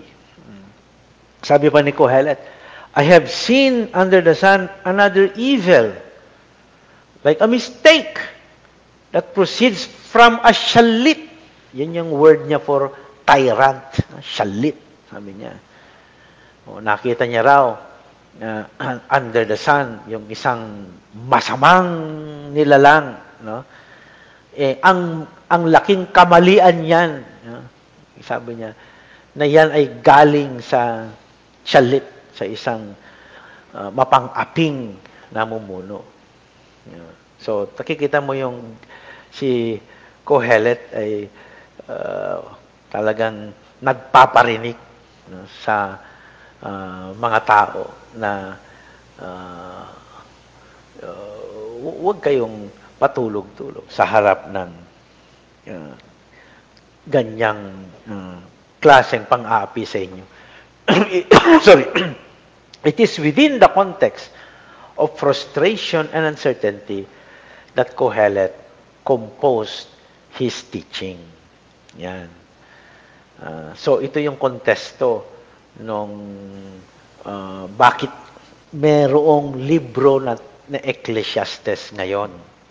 Sabi pa ni Kohelet, I have seen under the sun another evil, like a mistake that proceeds from a shalit. Yan yung word niya for tyrant. Shalit, sabi niya. O, nakita niya raw, uh, under the sun, yung isang masamang nilalang, no? Eh, ang, ang laking kamalian yan, no? Sabi niya, na yan ay galing sa shalit, sa isang uh, mapang-aping namumuno. Yeah. So, nakikita mo yung si Kohelet ay uh, talagang nagpaparinig, no, sa uh, mga tao na uh, uh, huwag kayong patulog-tulog sa harap ng uh, ganyang uh, klaseng pang-aapi sa inyo. Sorry. It is within the context of frustration and uncertainty that Kohelet composed his teaching. Yan. Uh, so, ito yung kontesto nung uh, bakit merong libro na, na Ecclesiastes ngayon.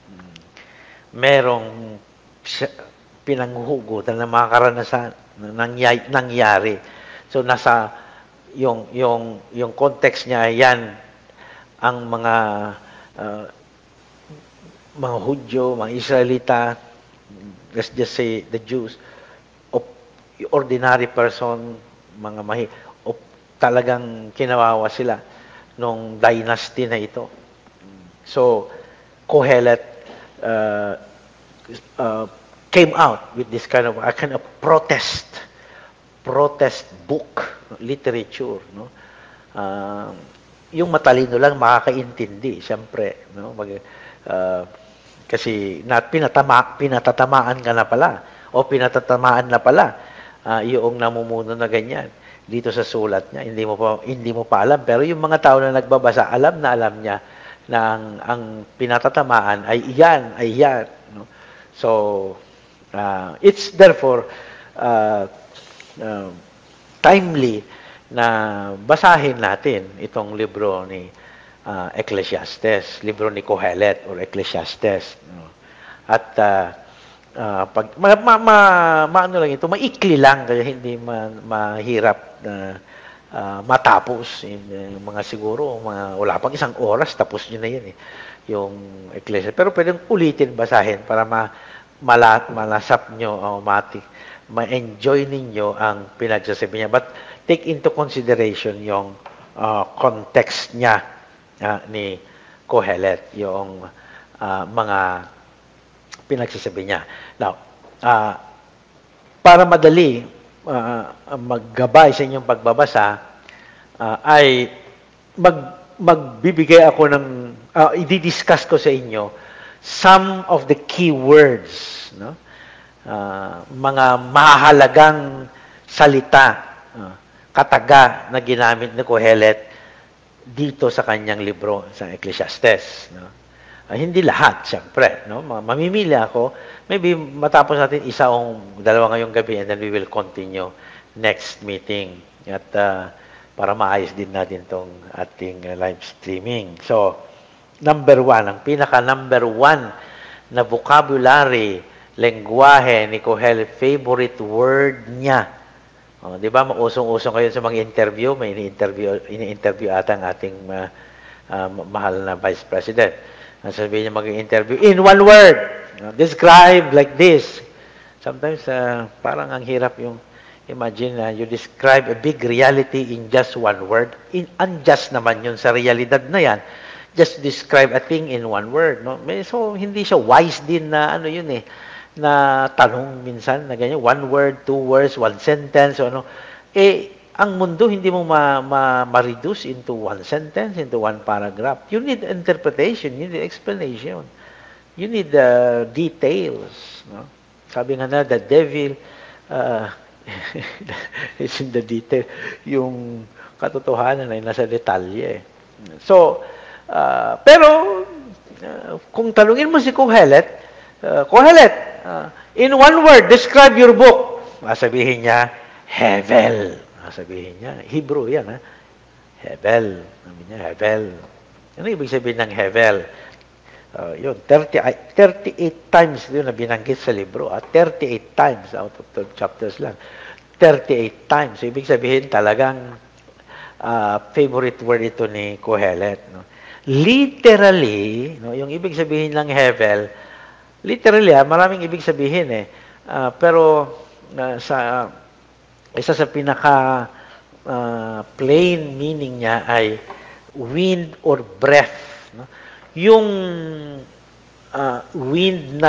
Merong pinanghuhugutan ng mga karanasan na nangyay, nangyari. So, nasa yung, yung, yung context niya, yan ang mga uh, mga Hudyo, mga Israelita, let's just say the Jews, of ordinary person, mga mahi, of talagang kinawawa sila nung dynasty na ito. So, Kohelet uh, uh, came out with this kind of, a kind of protest, protest book, literature, no? Uh, yung matalino lang makakaintindi, siyempre, no? Mag, uh, kasi nat pinatama, pinatatamaan ka na pala o pinatatamaan na pala uh, yung namumuno na ganyan dito sa sulat niya. Hindi mo pa hindi mo pa alam, pero yung mga tao na nagbabasa, alam na alam niya na ang, ang pinatatamaan ay iyan, ay iyan, no? So uh, it's therefore uh, uh, timely na basahin natin itong libro ni uh, Ecclesiastes, libro ni Kohelet or Ecclesiastes, no? At uh, uh, pag ma, ma, ma, ma ano lang ito, maikli lang kaya hindi ma, mahirap na uh, matapos in, uh, mga siguro mga wala pang isang oras tapos niyo na yun eh, yung Ecclesiastes. Pero pwedeng ulitin basahin para ma, mala, malasap nyo o mati, ma-enjoy ninyo ang pinagsasabi niya. But take into consideration yung uh, context niya uh, ni Kohelet, yung uh, mga pinagsasabi niya. Now, uh, para madali uh, maggabay sa inyong pagbabasa, uh, ay mag, magbibigay ako ng, uh, i-discuss ko sa inyo some of the key words, no? Uh, mga mahalagang salita, uh, kataga na ginamit ni Kohelet dito sa kanyang libro sa Ecclesiastes, no? Uh, hindi lahat, siyempre, no? Mamimili ako, maybe matapos natin isa o dalawa ngayong gabi and then we will continue next meeting at uh, para maayos din natin tong ating uh, live streaming. So, number one, ang pinaka number one na vocabulary, lengguwahe ni Kohelet, favorite word niya. Oh, 'di ba, mausong-usong kayo sa mga interview, may ini-interview ini-interview ata ang ating uh, uh, mahal na Vice President. Ang sabihin niya mag-interview in one word. You know, describe like this. Sometimes uh, parang ang hirap yung imagine na uh, you describe a big reality in just one word. In unjust naman yun sa realidad na yan. Just describe a thing in one word, no? So hindi siya wise din na ano yun eh, na tanong minsan na ganyan, one word, two words, one sentence, o ano. Eh, ang mundo hindi mo ma, ma, ma-reduce into one sentence, into one paragraph. You need interpretation, you need explanation. You need uh, details, no? Sabi nga na, the devil uh, is in the detail. Yung katotohanan ay nasa detalye. So, uh, pero, uh, kung talungin mo si Kohelet, uh, Kohelet, Uh, in one word, describe your book. Sabihin niya, HEVEL. Sabihin niya, Hebrew yan, ha? HEVEL. Sabi niya, HEVEL. Ano ibig sabihin ng HEVEL? Uh, yun, thirty, thirty-eight times yun na binanggit sa libro. Ha? thirty-eight times out of twelve chapters lang. thirty-eight times. So, ibig sabihin talagang uh, favorite word ito ni Kohelet. No? Literally, no, yung ibig sabihin ng HEVEL, literally, ah, maraming ibig sabihin eh. Uh, pero uh, sa uh, isa sa pinaka uh, plain meaning niya ay wind or breath, no? Yung uh, wind na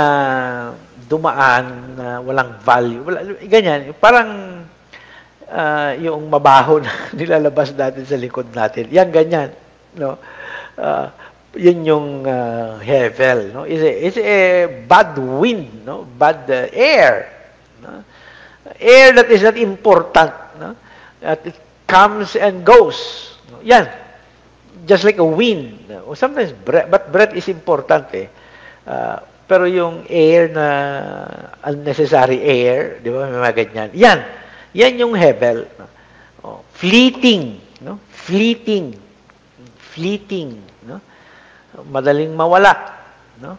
dumaan na walang value, wala, ganyan, parang uh, yung mabaho na nilalabas natin sa likod natin. Yan ganyan, no? Uh, yun yung uh, HEVEL, no? It's a, it's a bad wind, no? Bad uh, air, no? Air that is not important, no? That it comes and goes, no? Yan, just like a wind, no? Sometimes breath, but breath is important eh. Uh, pero yung air na unnecessary air, di ba, may mga ganyan. Yan, yan yung HEVEL, no? Oh, fleeting, no? Fleeting, fleeting, no? Madaling mawala, no?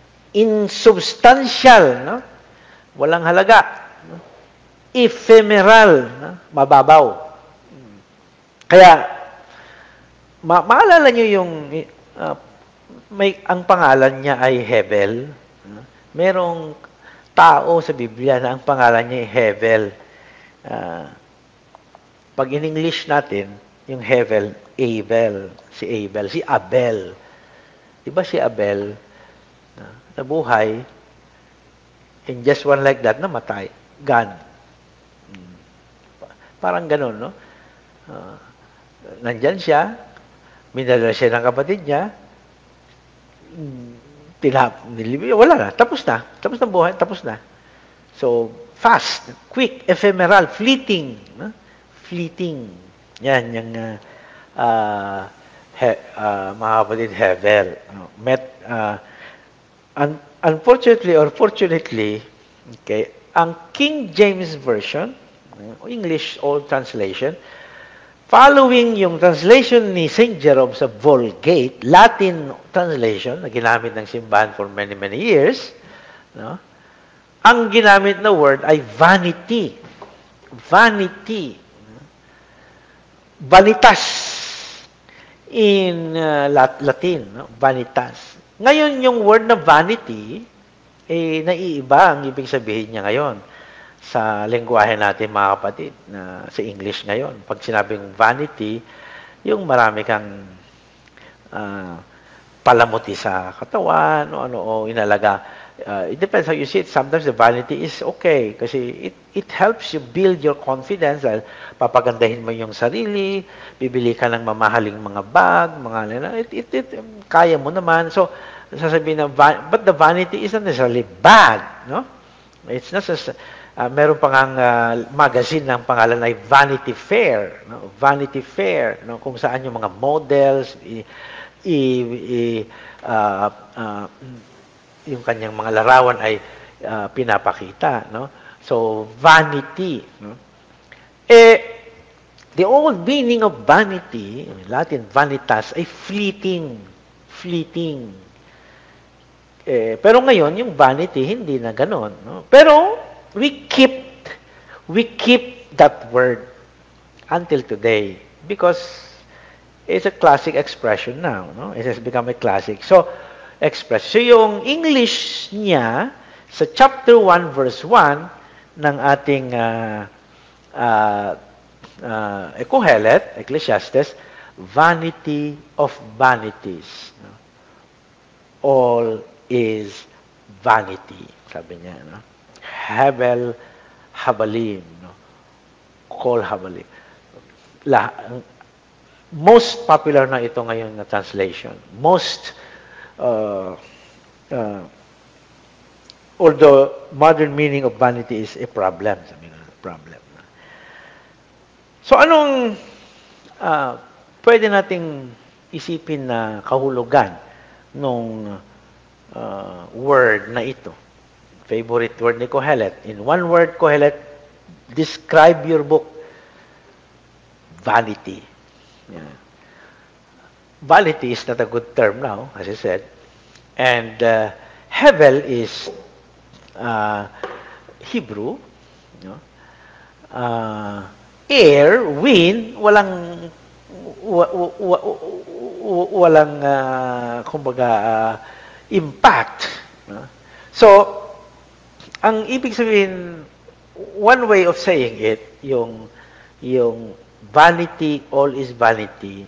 Insubstantial, no? Walang halaga, no? Ephemeral, no? Mababaw. Kaya ma maalala niyo yung uh, may ang pangalan niya ay HEVEL, no? Merong tao sa Biblia na ang pangalan niya ay HEVEL. Uh, pag in English natin, yung HEVEL, Abel, si Abel, si Abel. Diba si Abel, uh, nabuhay, and just one like that, namatay. Gone. Hmm. Parang ganun, no? Uh, nandyan siya, minadala siya ng kapatid niya, tinap, nilibig, wala na, tapos na. Tapos na buhay, tapos na. So, fast, quick, ephemeral, fleeting. No? Fleeting. Yan, yung uh, uh, he, uh, mga kapatid, HEVEL. No? Met, uh, un unfortunately or fortunately, okay, ang King James Version, English Old Translation, following yung translation ni Saint Jerome sa Vulgate, Latin translation, na ginamit ng simbahan for many, many years, no? Ang ginamit na word ay vanity. Vanity. Vanitas. In uh, Latin, no? Vanitas. Ngayon, yung word na vanity, eh, naiiba ang ibig sabihin niya ngayon sa lengguwahe natin, mga kapatid, na sa English ngayon. Pag sinabing vanity, yung marami kang uh, palamuti sa katawan, o ano, o inalaga. Uh, it depends how you see it. Sometimes the vanity is okay kasi it, it helps you build your confidence. Dahil papagandahin mo yung sarili, bibili ka ng mamahaling mga bag, mga it, it, it, kaya mo naman. So, sasabihin na, but the vanity isn't necessarily bad, no? It's not just, uh, meron pang ang uh, magazine ng pangalan ay Vanity Fair, no? Vanity Fair, no? Kung saan yung mga models, i, i, i uh, uh, yung kanyang mga larawan ay uh, pinapakita, no? So, vanity, no? Eh, the old meaning of vanity, Latin vanitas, ay fleeting. Fleeting. Eh, pero ngayon, yung vanity, hindi na ganon, no? Pero, we keep, we keep that word until today because it's a classic expression now, no? It has become a classic. So, express. So, yung English niya, sa chapter one, verse one, ng ating uh, uh, uh, Ecohelet, Ecclesiastes, vanity of vanities. No? All is vanity, sabi niya. No? Hevel, habalim. No? Kol habalim. La, most popular na ito ngayon na translation. Most Uh, uh, although modern meaning of vanity is a problem, sabi nga, problem. So anong uh, pwede nating isipin na kahulugan nung uh, word na ito? Favorite word ni Kohelet. In one word, Kohelet, describe your book. Vanity. Yeah. Vanity is not a good term now, as I said. And uh, Hevel is uh, Hebrew. You know? uh, air, wind, walang wa, wa, wa, walang uh, kumbaga uh, impact. You know? So, ang ibig sabihin, one way of saying it, yung yung vanity, all is vanity.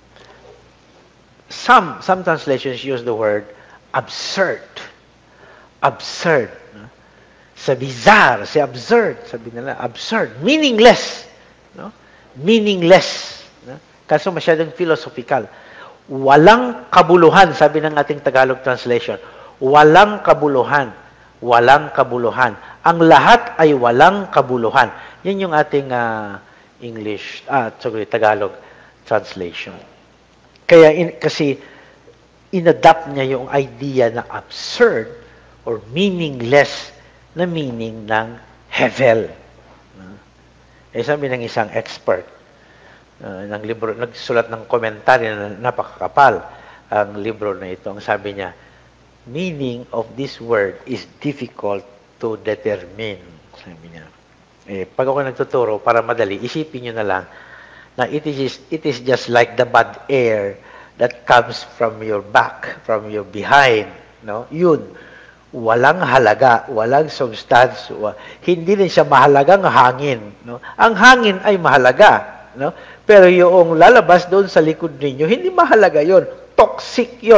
Some, some translations use the word absurd. Absurd. No? Sa bizarre, sa absurd, sabi nila, absurd. Meaningless. No? Meaningless. No? Kaso masyadong philosophical. Walang kabuluhan, sabi ng ating Tagalog translation. Walang kabuluhan. Walang kabuluhan. Ang lahat ay walang kabuluhan. Yan yung ating uh, English, ah, sorry, Tagalog translation. Kaya in, kasi inadapt niya yung idea na absurd or meaningless na meaning ng Hevel. Eh sabi ng isang expert uh, ng libro, nagsulat ng komentaryo na napakakapal ang libro na ito. Ang sabi niya, meaning of this word is difficult to determine. Sabi niya. Eh, pag ako nagtuturo, para madali, isipin nyo na lang na it is, it is just like the bad air that comes from your back, from your behind. No? Yun. Walang halaga, walang substance. Hindi rin siya mahalagang hangin. No? Ang hangin ay mahalaga. No? Pero yung lalabas doon sa likod ninyo, hindi mahalaga yon. Toxic yon.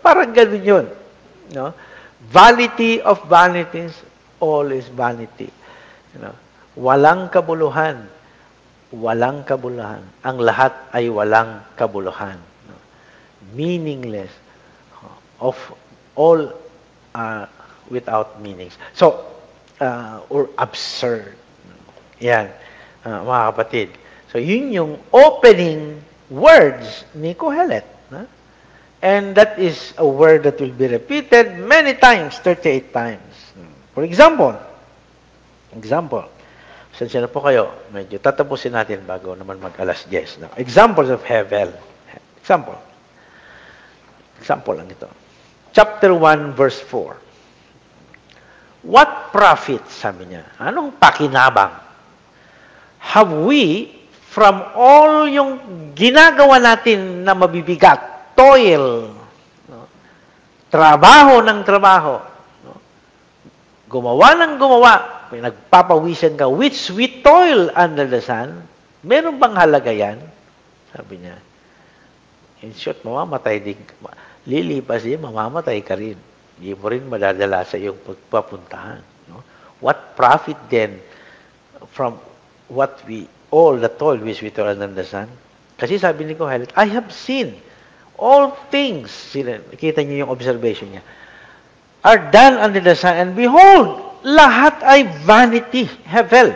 Parang ganun yun. No? Vanity of vanities, all is vanity. You know? Walang kabuluhan. Walang kabuluhan. Ang lahat ay walang kabuluhan. No? Meaningless. Of all uh, without meanings. So, uh, or absurd. Yan, uh, mga kapatid. So, yun yung opening words ni Kohelet. Huh? And that is a word that will be repeated many times, thirty-eight times. For example, example, sensya na po kayo, medyo tatapusin natin bago naman mag-alas diyes. No? Examples of HEVEL. Example. Example lang ito. Chapter one, verse four. What profit, sabi niya, anong pakinabang, have we from all yung ginagawa natin na mabibigat, toil, no? Trabaho ng trabaho, no? Gumawa ng gumawa, nagpapawisan ka, which we toil under the sun, meron bang halaga yan? Sabi niya. In short, mamamatay din. Lilipas din, mamamatay ka rin. Hindi mo rin madadala sa iyong pagpapuntahan. No? What profit then from what we, all the toil which we toil under the sun? Kasi sabi ni Kohelet, I have seen all things, kita niyo yung observation niya, are done under the sun, and behold, lahat ay vanity, HEVEL.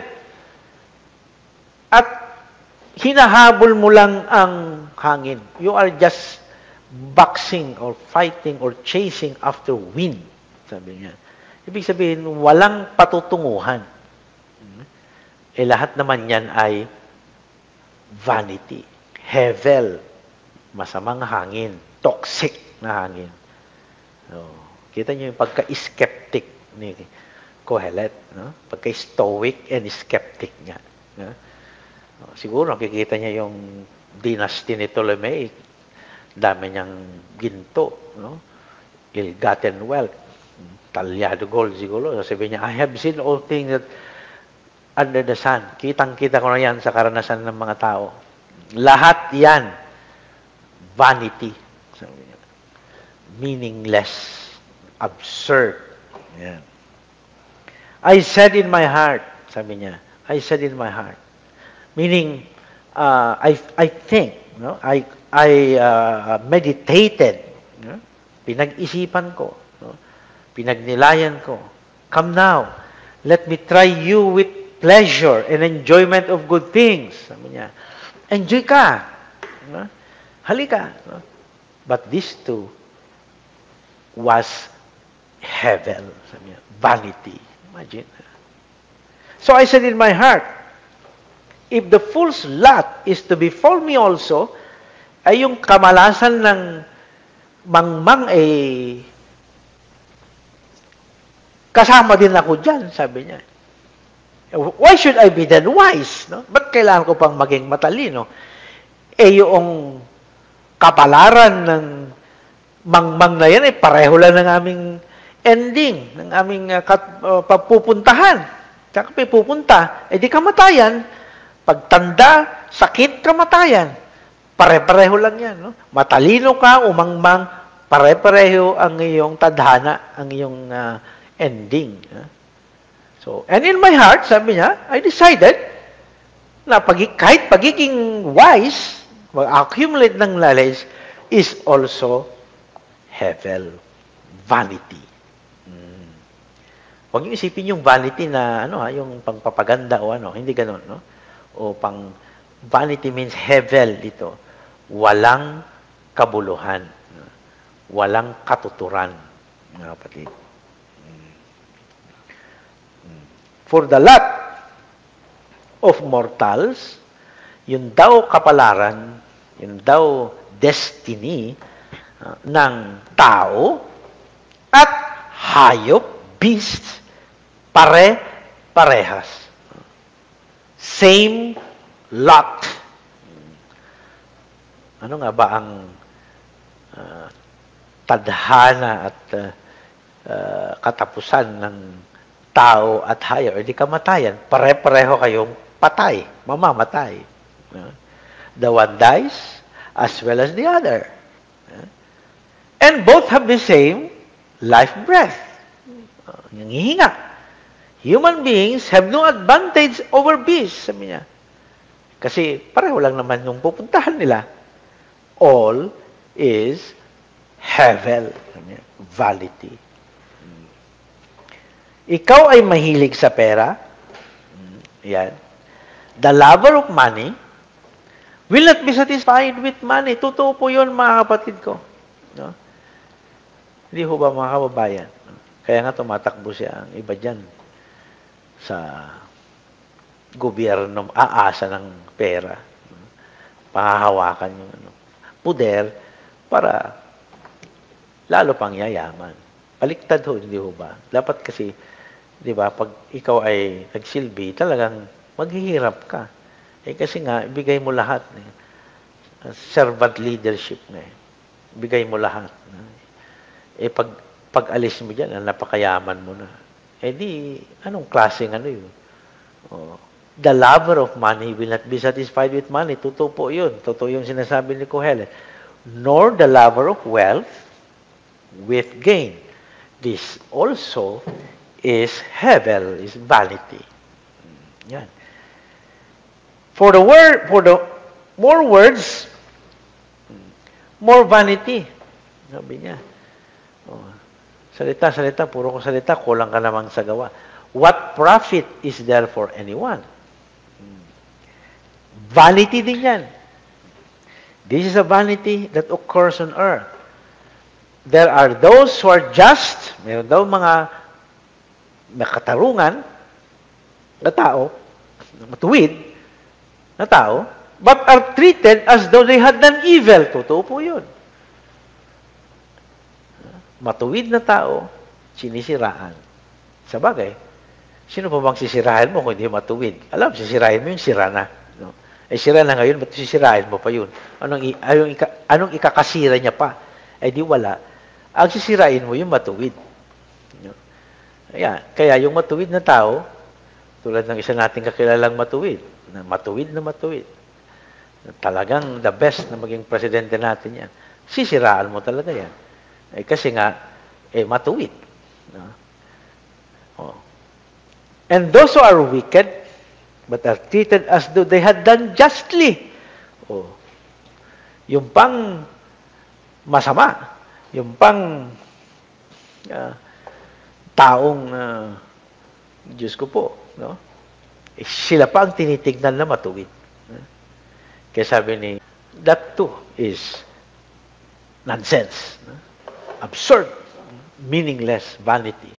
At hinahabol mo lang ang hangin. You are just boxing or fighting or chasing after wind, sabi niya. Ibig sabihin, walang patutunguhan. Eh, lahat naman yan ay vanity. HEVEL, masamang hangin, toxic na hangin. So, kita niyo yung pagka-skeptic ni Kohelet, no? Pagka-stoic and skeptic niya. No? Siguro, nakikita niya yung dynasty ni Ptolemy, dami niyang ginto, no? Ill-gotten wealth, talyado gold siguro. Sabi niya, I have seen all things that under the sun. Kitang-kita ko na yan sa karanasan ng mga tao. Lahat yan, vanity. Sabi niya. Meaningless, absurd. Yan. I said in my heart, sabi niya, I said in my heart. Meaning, uh, I, I think, no? I I uh, meditated, no? Pinag-isipan ko, no? Pinagnilayan ko. Come now, let me try you with pleasure and enjoyment of good things. Sabi niya, enjoy ka. No? Halika. No? But this too was HEVEL. Sabi niya, vanity. Imagine. So I said in my heart, if the fool's lot is to befall me also, ay yung kamalasan ng mangmang eh kasama din ako dyan, sabi niya. Why should I be then wise? No? Ba't kailangan ko pang maging matalino? Eh yung kapalaran ng mangmang na yan, eh pareho lang ng aming ending, ng aming uh, kat, uh, papupuntahan. Saka may pupunta, eh di kamatayan. Pagtanda, sakit, kamatayan. Pare-pareho lang yan. No? Matalino ka, umangmang, pare-pareho ang iyong tadhana, ang iyong uh, ending. Uh. So, and in my heart, sabi niya, I decided na pag, kahit pagiging wise, mag-accumulate ng knowledge, is also HEVEL, vanity. Hmm. Huwag niyo isipin yung vanity na, ano ha, yung pangpapaganda o ano, hindi ganun, no? O pang, vanity means HEVEL dito. Walang kabuluhan. Walang katuturan, mga kapatid. For the lot of mortals, yun daw kapalaran, yun daw destiny uh, ng tao at hayop, beasts, pare-parehas. Same lot. Ano nga ba ang uh, tadhana at uh, uh, katapusan ng tao at hayop? E di kamatayan. Pare-pareho kayong patay, mamamatay. Uh, the one dies as well as the other. Uh, And both have the same life breath. Yung hihinga. Human beings have no advantage over beasts, sabi niya. Kasi pareho lang naman yung pupuntahan nila. All is HEVEL. Vanity. Ikaw ay mahilig sa pera. Yan. The lover of money will not be satisfied with money. Totoo po yun, mga kapatid ko. No? Hindi ho ba, mga kababayan? Kaya nga tumatakbo siya ang iba dyan sa gobyerno, aasa ng pera. Pahahawakan yung ano, puder para lalo pang yayaman. Baliktad ho, hindi ho ba? Dapat kasi, di ba, pag ikaw ay nagsilbi, talagang maghihirap ka. Eh kasi nga, ibigay mo lahat. Eh. Servant leadership na eh. Ibigay mo lahat. Eh pag, pag alis mo dyan, napakayaman mo na. Eh di, anong klaseng ano yun? Oh. The lover of money will not be satisfied with money. Totoo po yun. Totoo yung sinasabi ni Helen. Nor the lover of wealth with gain. This also is HEVEL, is vanity. Yan. For the word, for the more words, more vanity. Sabi niya. Oh. Salita, salita, puro ko salita, kulang ka namang sa gawa. What profit is there for anyone? Vanity din yan. This is a vanity that occurs on earth. There are those who are just, meron daw mga makatarungan na tao, matuwid na tao, but are treated as though they had done evil. Totoo po yun. Matuwid na tao, sinisiraan. Sa bagay, sino pa bang sisirahin mo kung hindi matuwid? Alam, sisirahin mo yung sira na. No? Eh, sira na ngayon, ba't sisirahin mo pa yun? Anong, anong, anong ikakasira niya pa? Eh, di wala. Ang sisirain mo yung matuwid. No? Ayan. Kaya yung matuwid na tao, tulad ng isa nating kakilalang matuwid, na matuwid na matuwid, na talagang the best na maging presidente natin yan, sisiraan mo talaga yan. Eh, kasi nga, eh, matuwid. No? Oh. And those who are wicked, but are treated as though they had done justly. Oh. Yung pang masama, yung pang uh, taong, uh, Diyos ko po, no? Eh, sila pa ang tinitignan na matuwid. Kaya sabi ni, that too is nonsense. No? Absurd, meaningless vanity.